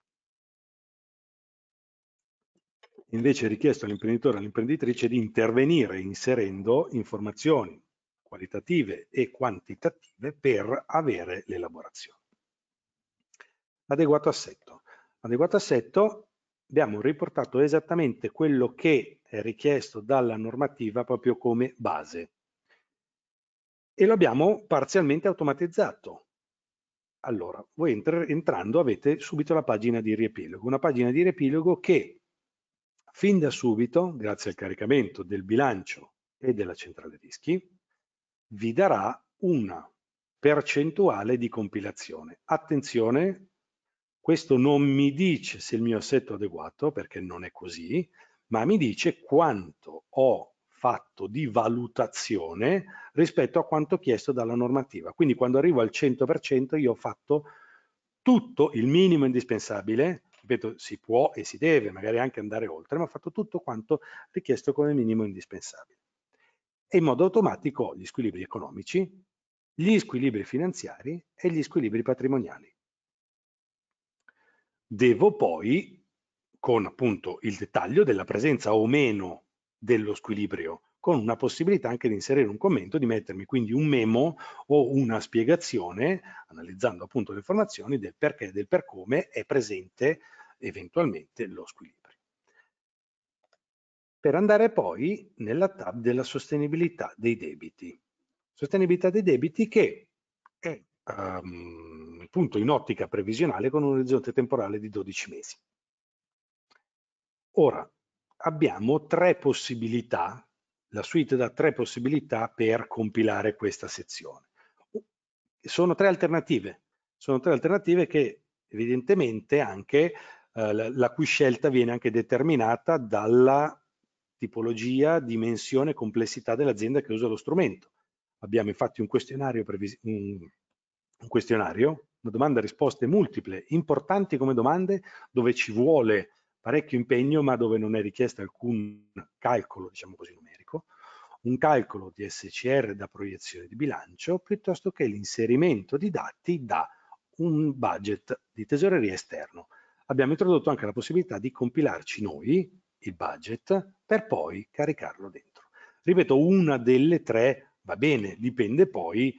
invece è richiesto all'imprenditore e all'imprenditrice di intervenire inserendo informazioni qualitative e quantitative per avere l'elaborazione. Adeguato assetto. Adeguato assetto abbiamo riportato esattamente quello che è richiesto dalla normativa proprio come base e lo abbiamo parzialmente automatizzato. Allora, voi entrando avete subito la pagina di riepilogo, una pagina di riepilogo che fin da subito, grazie al caricamento del bilancio e della centrale rischi, vi darà una percentuale di compilazione. Attenzione, questo non mi dice se il mio assetto è adeguato, perché non è così, ma mi dice quanto ho fatto di valutazione rispetto a quanto chiesto dalla normativa. Quindi quando arrivo al 100% io ho fatto tutto il minimo indispensabile, ripeto, si può e si deve magari anche andare oltre, ma ho fatto tutto quanto richiesto come minimo indispensabile. E in modo automatico ho gli squilibri economici, gli squilibri finanziari e gli squilibri patrimoniali. Devo poi, con appunto il dettaglio della presenza o meno dello squilibrio, con una possibilità anche di inserire un commento, di mettermi quindi un memo o una spiegazione, analizzando appunto le informazioni del perché e del per come è presente eventualmente lo squilibrio. Per andare poi nella tab della sostenibilità dei debiti. Sostenibilità dei debiti che è appunto in ottica previsionale con un orizzonte temporale di 12 mesi. Ora, abbiamo tre possibilità, la suite dà tre possibilità per compilare questa sezione. Sono tre alternative che evidentemente anche la cui scelta viene anche determinata dalla tipologia, dimensione e complessità dell'azienda che usa lo strumento. Abbiamo infatti un questionario, una domanda a risposte multiple, importanti come domande, dove ci vuole parecchio impegno, ma dove non è richiesto alcun calcolo, diciamo così, numerico, un calcolo di SCR da proiezione di bilancio, piuttosto che l'inserimento di dati da un budget di tesoreria esterno. Abbiamo introdotto anche la possibilità di compilarci noi il budget per poi caricarlo dentro. Ripeto, una delle tre va bene, dipende poi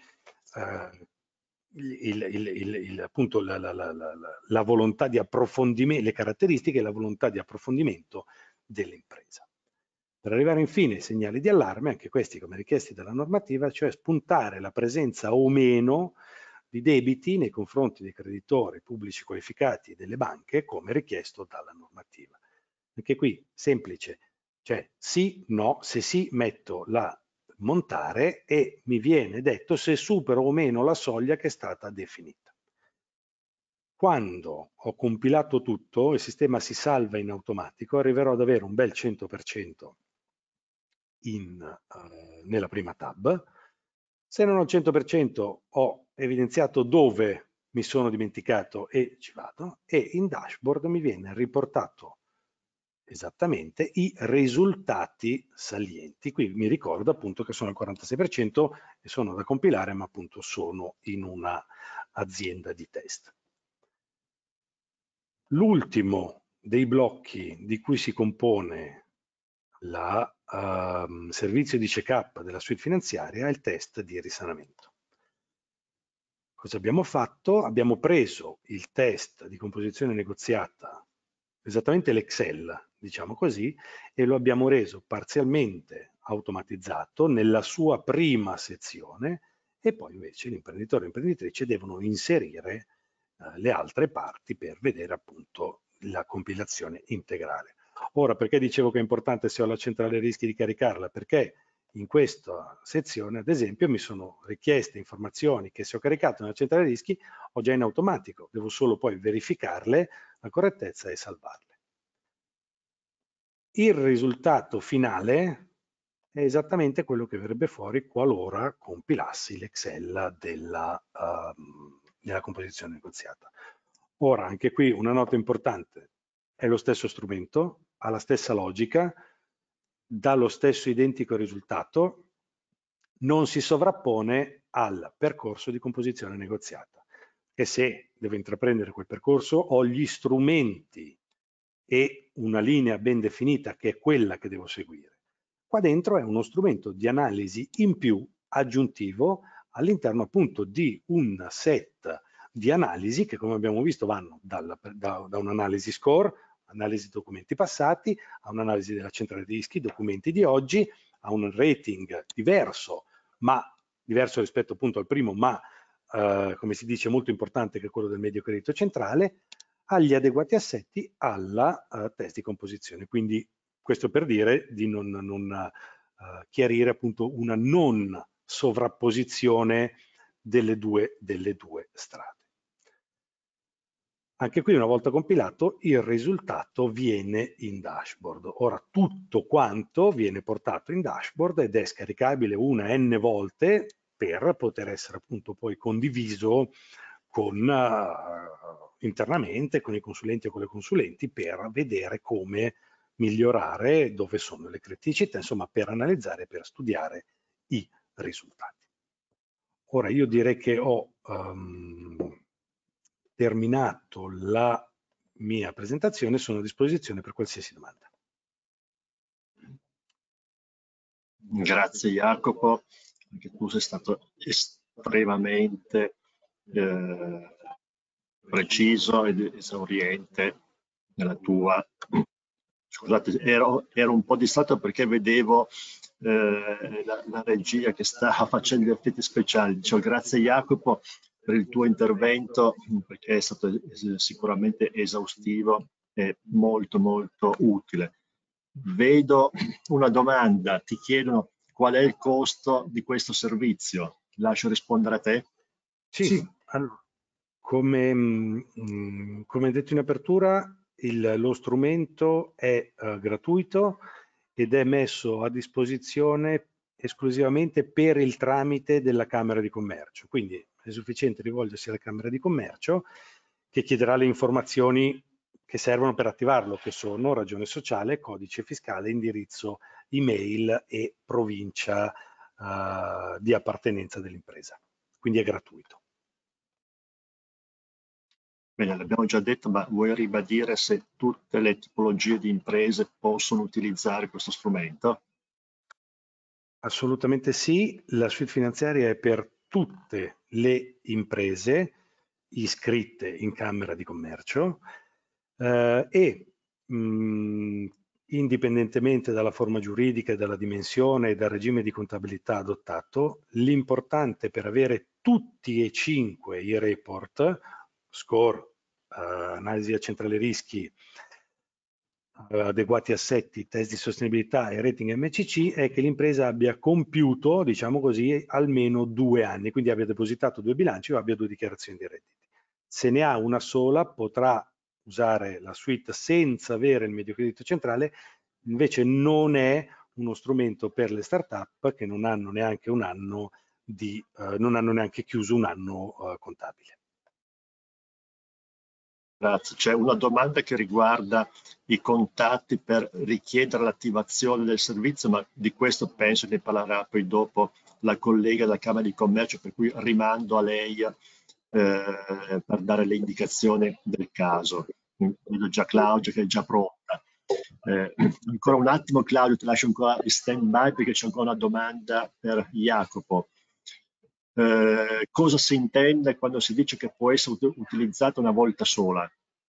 appunto la volontà di approfondimento, le caratteristiche e la volontà di approfondimento dell'impresa. Per arrivare infine ai segnali di allarme, anche questi come richiesti dalla normativa, cioè spuntare la presenza o meno di debiti nei confronti dei creditori pubblici qualificati e delle banche come richiesto dalla normativa. Anche qui semplice, cioè sì, no, se sì metto la montare e mi viene detto se supero o meno la soglia che è stata definita. Quando ho compilato tutto, il sistema si salva in automatico, arriverò ad avere un bel 100% nella prima tab. Se non ho il 100% ho evidenziato dove mi sono dimenticato e ci vado, e in dashboard mi viene riportato esattamente i risultati salienti. Qui mi ricordo appunto che sono al 46% e sono da compilare, ma appunto sono in una azienda di test. L'ultimo dei blocchi di cui si compone la servizio di check-up della suite finanziaria è il test di risanamento. Cosa abbiamo fatto? Abbiamo preso il test di composizione negoziata, esattamente l'Excel, diciamo così, e lo abbiamo reso parzialmente automatizzato nella sua prima sezione e poi invece l'imprenditore e l'imprenditrice devono inserire le altre parti per vedere appunto la compilazione integrale. Ora, perché dicevo che è importante se ho la centrale rischi di caricarla? Perché in questa sezione, ad esempio, mi sono richieste informazioni che se ho caricato nella centrale rischi ho già in automatico, devo solo poi verificarle, la correttezza e salvarle. Il risultato finale è esattamente quello che verrebbe fuori qualora compilassi l'Excel della composizione negoziata. Ora, anche qui una nota importante, è lo stesso strumento, ha la stessa logica, dà lo stesso identico risultato, non si sovrappone al percorso di composizione negoziata. E se devo intraprendere quel percorso, ho gli strumenti e una linea ben definita che è quella che devo seguire. Qua dentro è uno strumento di analisi in più aggiuntivo all'interno appunto di un set di analisi che, come abbiamo visto, vanno da un'analisi score, analisi documenti passati, a un'analisi della centrale rischi, documenti di oggi, a un rating diverso, ma diverso rispetto appunto al primo, ma come si dice molto importante, che è quello del medio credito centrale, agli adeguati assetti alla test di composizione. Quindi questo per dire di non chiarire appunto una non sovrapposizione delle due strade. Anche qui, una volta compilato, il risultato viene in dashboard. Ora tutto quanto viene portato in dashboard ed è scaricabile una n volte per poter essere appunto poi condiviso con, internamente con i consulenti o con le consulenti, per vedere come migliorare, dove sono le criticità, insomma per analizzare e per studiare i risultati. Ora io direi che ho terminato la mia presentazione, sono a disposizione per qualsiasi domanda. Grazie Jacopo, anche tu sei stato estremamente preciso ed esauriente nella tua... Scusate, ero un po' distratto perché vedevo la regia che sta facendo gli effetti speciali. Dicevo, grazie Jacopo per il tuo intervento, perché è stato sicuramente esaustivo e molto molto utile. Vedo una domanda, ti chiedono qual è il costo di questo servizio. Lascio rispondere a te. Sì. Allora, come detto in apertura, lo strumento è gratuito ed è messo a disposizione esclusivamente per il tramite della Camera di Commercio. Quindi è sufficiente rivolgersi alla Camera di Commercio, che chiederà le informazioni che servono per attivarlo, che sono ragione sociale, codice fiscale, indirizzo email e provincia di appartenenza dell'impresa. Quindi è gratuito. Bene, l'abbiamo già detto, ma vuoi ribadire se tutte le tipologie di imprese possono utilizzare questo strumento? Assolutamente sì, la suite finanziaria è per tutte le imprese iscritte in Camera di Commercio e indipendentemente dalla forma giuridica e dalla dimensione e dal regime di contabilità adottato, l'importante per avere tutti e 5 i report, score, analisi a centrale rischi, adeguati assetti, test di sostenibilità e rating MCC, è che l'impresa abbia compiuto, diciamo così, almeno 2 anni, quindi abbia depositato 2 bilanci o abbia 2 dichiarazioni di redditi. Se ne ha una sola, potrà usare la suite senza avere il medio credito centrale, invece non è uno strumento per le start-up che non hanno neanche un anno non hanno neanche chiuso un anno contabile. Grazie. C'è una domanda che riguarda i contatti per richiedere l'attivazione del servizio, ma di questo penso che parlerà poi dopo la collega della Camera di Commercio, per cui rimando a lei per dare le indicazioni del caso. Vedo già Claudio che è già pronta. Ancora un attimo Claudio, ti lascio ancora in stand by perché c'è ancora una domanda per Jacopo. Cosa si intende quando si dice che può essere utilizzata una volta sola?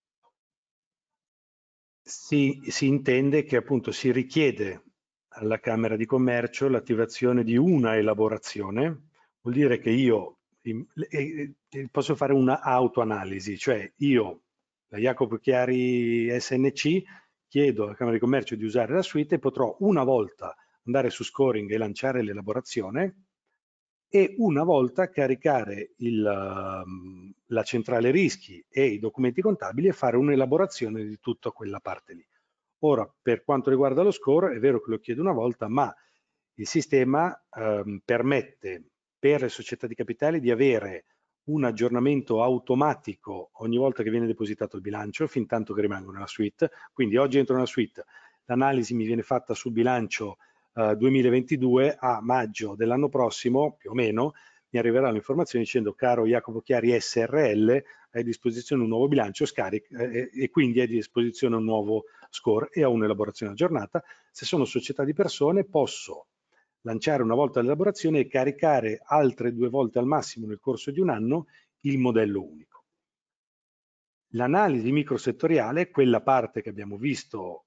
Si intende che appunto si richiede alla Camera di Commercio l'attivazione di una elaborazione, vuol dire che io posso fare una autoanalisi, cioè io, da Jacopo Chiari SNC, chiedo alla Camera di Commercio di usare la suite e potrò una volta andare su scoring e lanciare l'elaborazione e una volta caricare la centrale rischi e i documenti contabili e fare un'elaborazione di tutta quella parte lì. Ora, per quanto riguarda lo score, è vero che lo chiedo una volta, ma il sistema permette per le società di capitali di avere un aggiornamento automatico ogni volta che viene depositato il bilancio, fin tanto che rimango nella suite. Quindi oggi entro nella suite, l'analisi mi viene fatta sul bilancio 2022, a maggio dell'anno prossimo, più o meno, mi arriverà l'informazione dicendo: caro Jacopo Chiari SRL, hai a disposizione un nuovo bilancio, scarica e quindi hai a disposizione un nuovo score e ho un'elaborazione aggiornata. Se sono società di persone posso lanciare una volta l'elaborazione e caricare altre 2 volte al massimo nel corso di un anno il modello unico. L'analisi microsettoriale, quella parte che abbiamo visto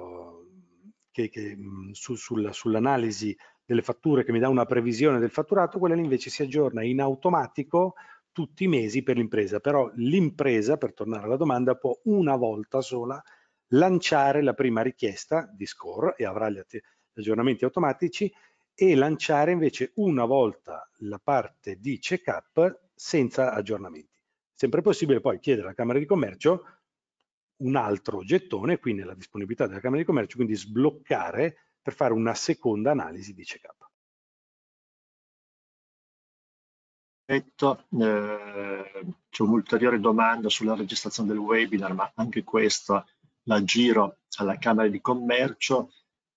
sull'analisi delle fatture che mi dà una previsione del fatturato, quella invece si aggiorna in automatico tutti i mesi per l'impresa, però l'impresa, per tornare alla domanda, può una volta sola lanciare la prima richiesta di score e avrà gli aggiornamenti automatici e lanciare invece una volta la parte di check-up senza aggiornamenti. sempre possibile poi chiedere alla Camera di Commercio un altro gettone, qui nella disponibilità della Camera di Commercio, quindi sbloccare per fare una seconda analisi di check-up. C'è un'ulteriore domanda sulla registrazione del webinar, ma anche questa la giro alla Camera di Commercio.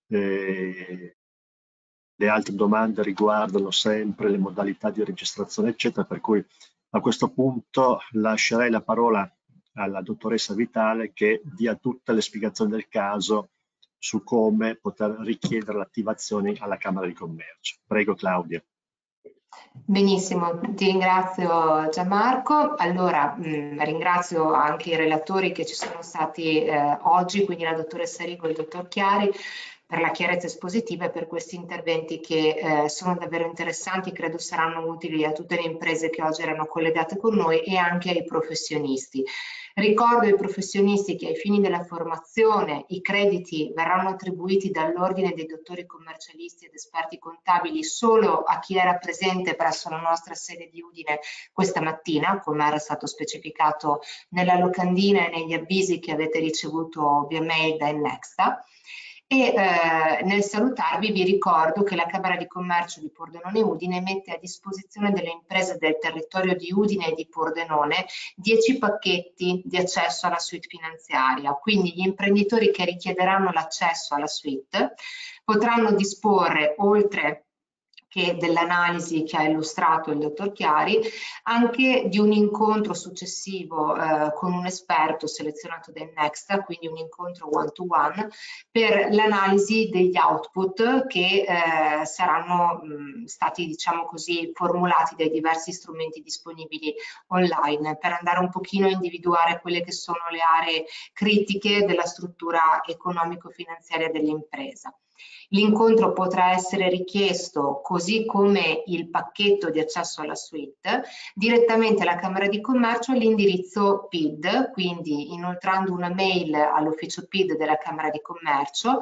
Le altre domande riguardano sempre le modalità di registrazione, eccetera, per cui a questo punto lascerei la parola alla dottoressa Vitale che dia tutte le spiegazioni del caso su come poter richiedere l'attivazione alla Camera di Commercio. Prego Claudia. Benissimo, ti ringrazio Gianmarco. Allora, ringrazio anche i relatori che ci sono stati oggi, quindi la dottoressa Rigo e il dottor Chiari, per la chiarezza espositiva e per questi interventi che sono davvero interessanti, credo saranno utili a tutte le imprese che oggi erano collegate con noi e anche ai professionisti. Ricordo ai professionisti che ai fini della formazione i crediti verranno attribuiti dall'Ordine dei dottori commercialisti ed esperti contabili solo a chi era presente presso la nostra sede di Udine questa mattina, come era stato specificato nella locandina e negli avvisi che avete ricevuto via mail da Innexta. E nel salutarvi vi ricordo che la Camera di Commercio di Pordenone Udine mette a disposizione delle imprese del territorio di Udine e di Pordenone 10 pacchetti di accesso alla suite finanziaria, quindi gli imprenditori che richiederanno l'accesso alla suite potranno disporre, oltre che dell'analisi che ha illustrato il dottor Chiari, anche di un incontro successivo con un esperto selezionato da Innexta, quindi un incontro one-to-one, per l'analisi degli output che saranno stati, diciamo così, formulati dai diversi strumenti disponibili online, per andare un pochino a individuare quelle che sono le aree critiche della struttura economico-finanziaria dell'impresa. L'incontro potrà essere richiesto, così come il pacchetto di accesso alla suite, direttamente alla Camera di Commercio all'indirizzo PID, quindi inoltrando una mail all'ufficio PID della Camera di Commercio,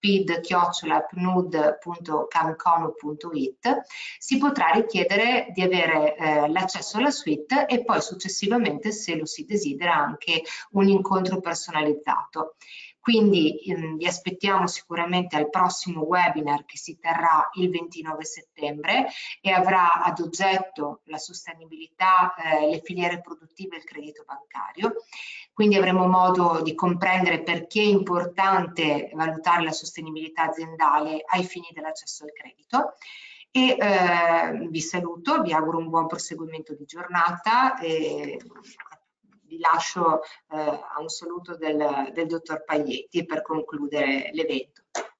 pid@pnud.camcomo.it, si potrà richiedere di avere l'accesso alla suite e poi successivamente, se lo si desidera, anche un incontro personalizzato. Quindi vi aspettiamo sicuramente al prossimo webinar che si terrà il 29 settembre e avrà ad oggetto la sostenibilità, le filiere produttive e il credito bancario. Quindi avremo modo di comprendere perché è importante valutare la sostenibilità aziendale ai fini dell'accesso al credito. E vi saluto, vi auguro un buon proseguimento di giornata e vi lascio a un saluto del dottor Paglietti per concludere l'evento.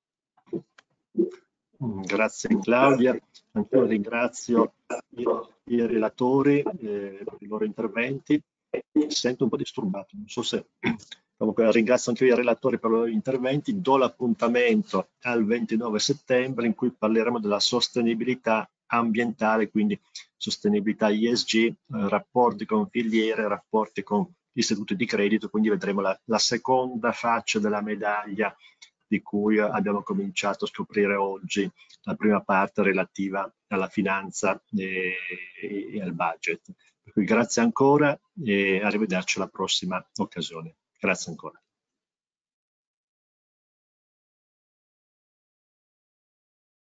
Grazie Claudia, ancora ringrazio i relatori per i loro interventi. Mi sento un po' disturbato, non so se... Comunque ringrazio anche i relatori per i loro interventi. Do l'appuntamento al 29 settembre in cui parleremo della sostenibilità ambientale, quindi sostenibilità ESG, rapporti con filiere, rapporti con istituti di credito, quindi vedremo la seconda faccia della medaglia di cui abbiamo cominciato a scoprire oggi, la prima parte relativa alla finanza e al budget. Per cui grazie ancora e arrivederci alla prossima occasione. Grazie ancora.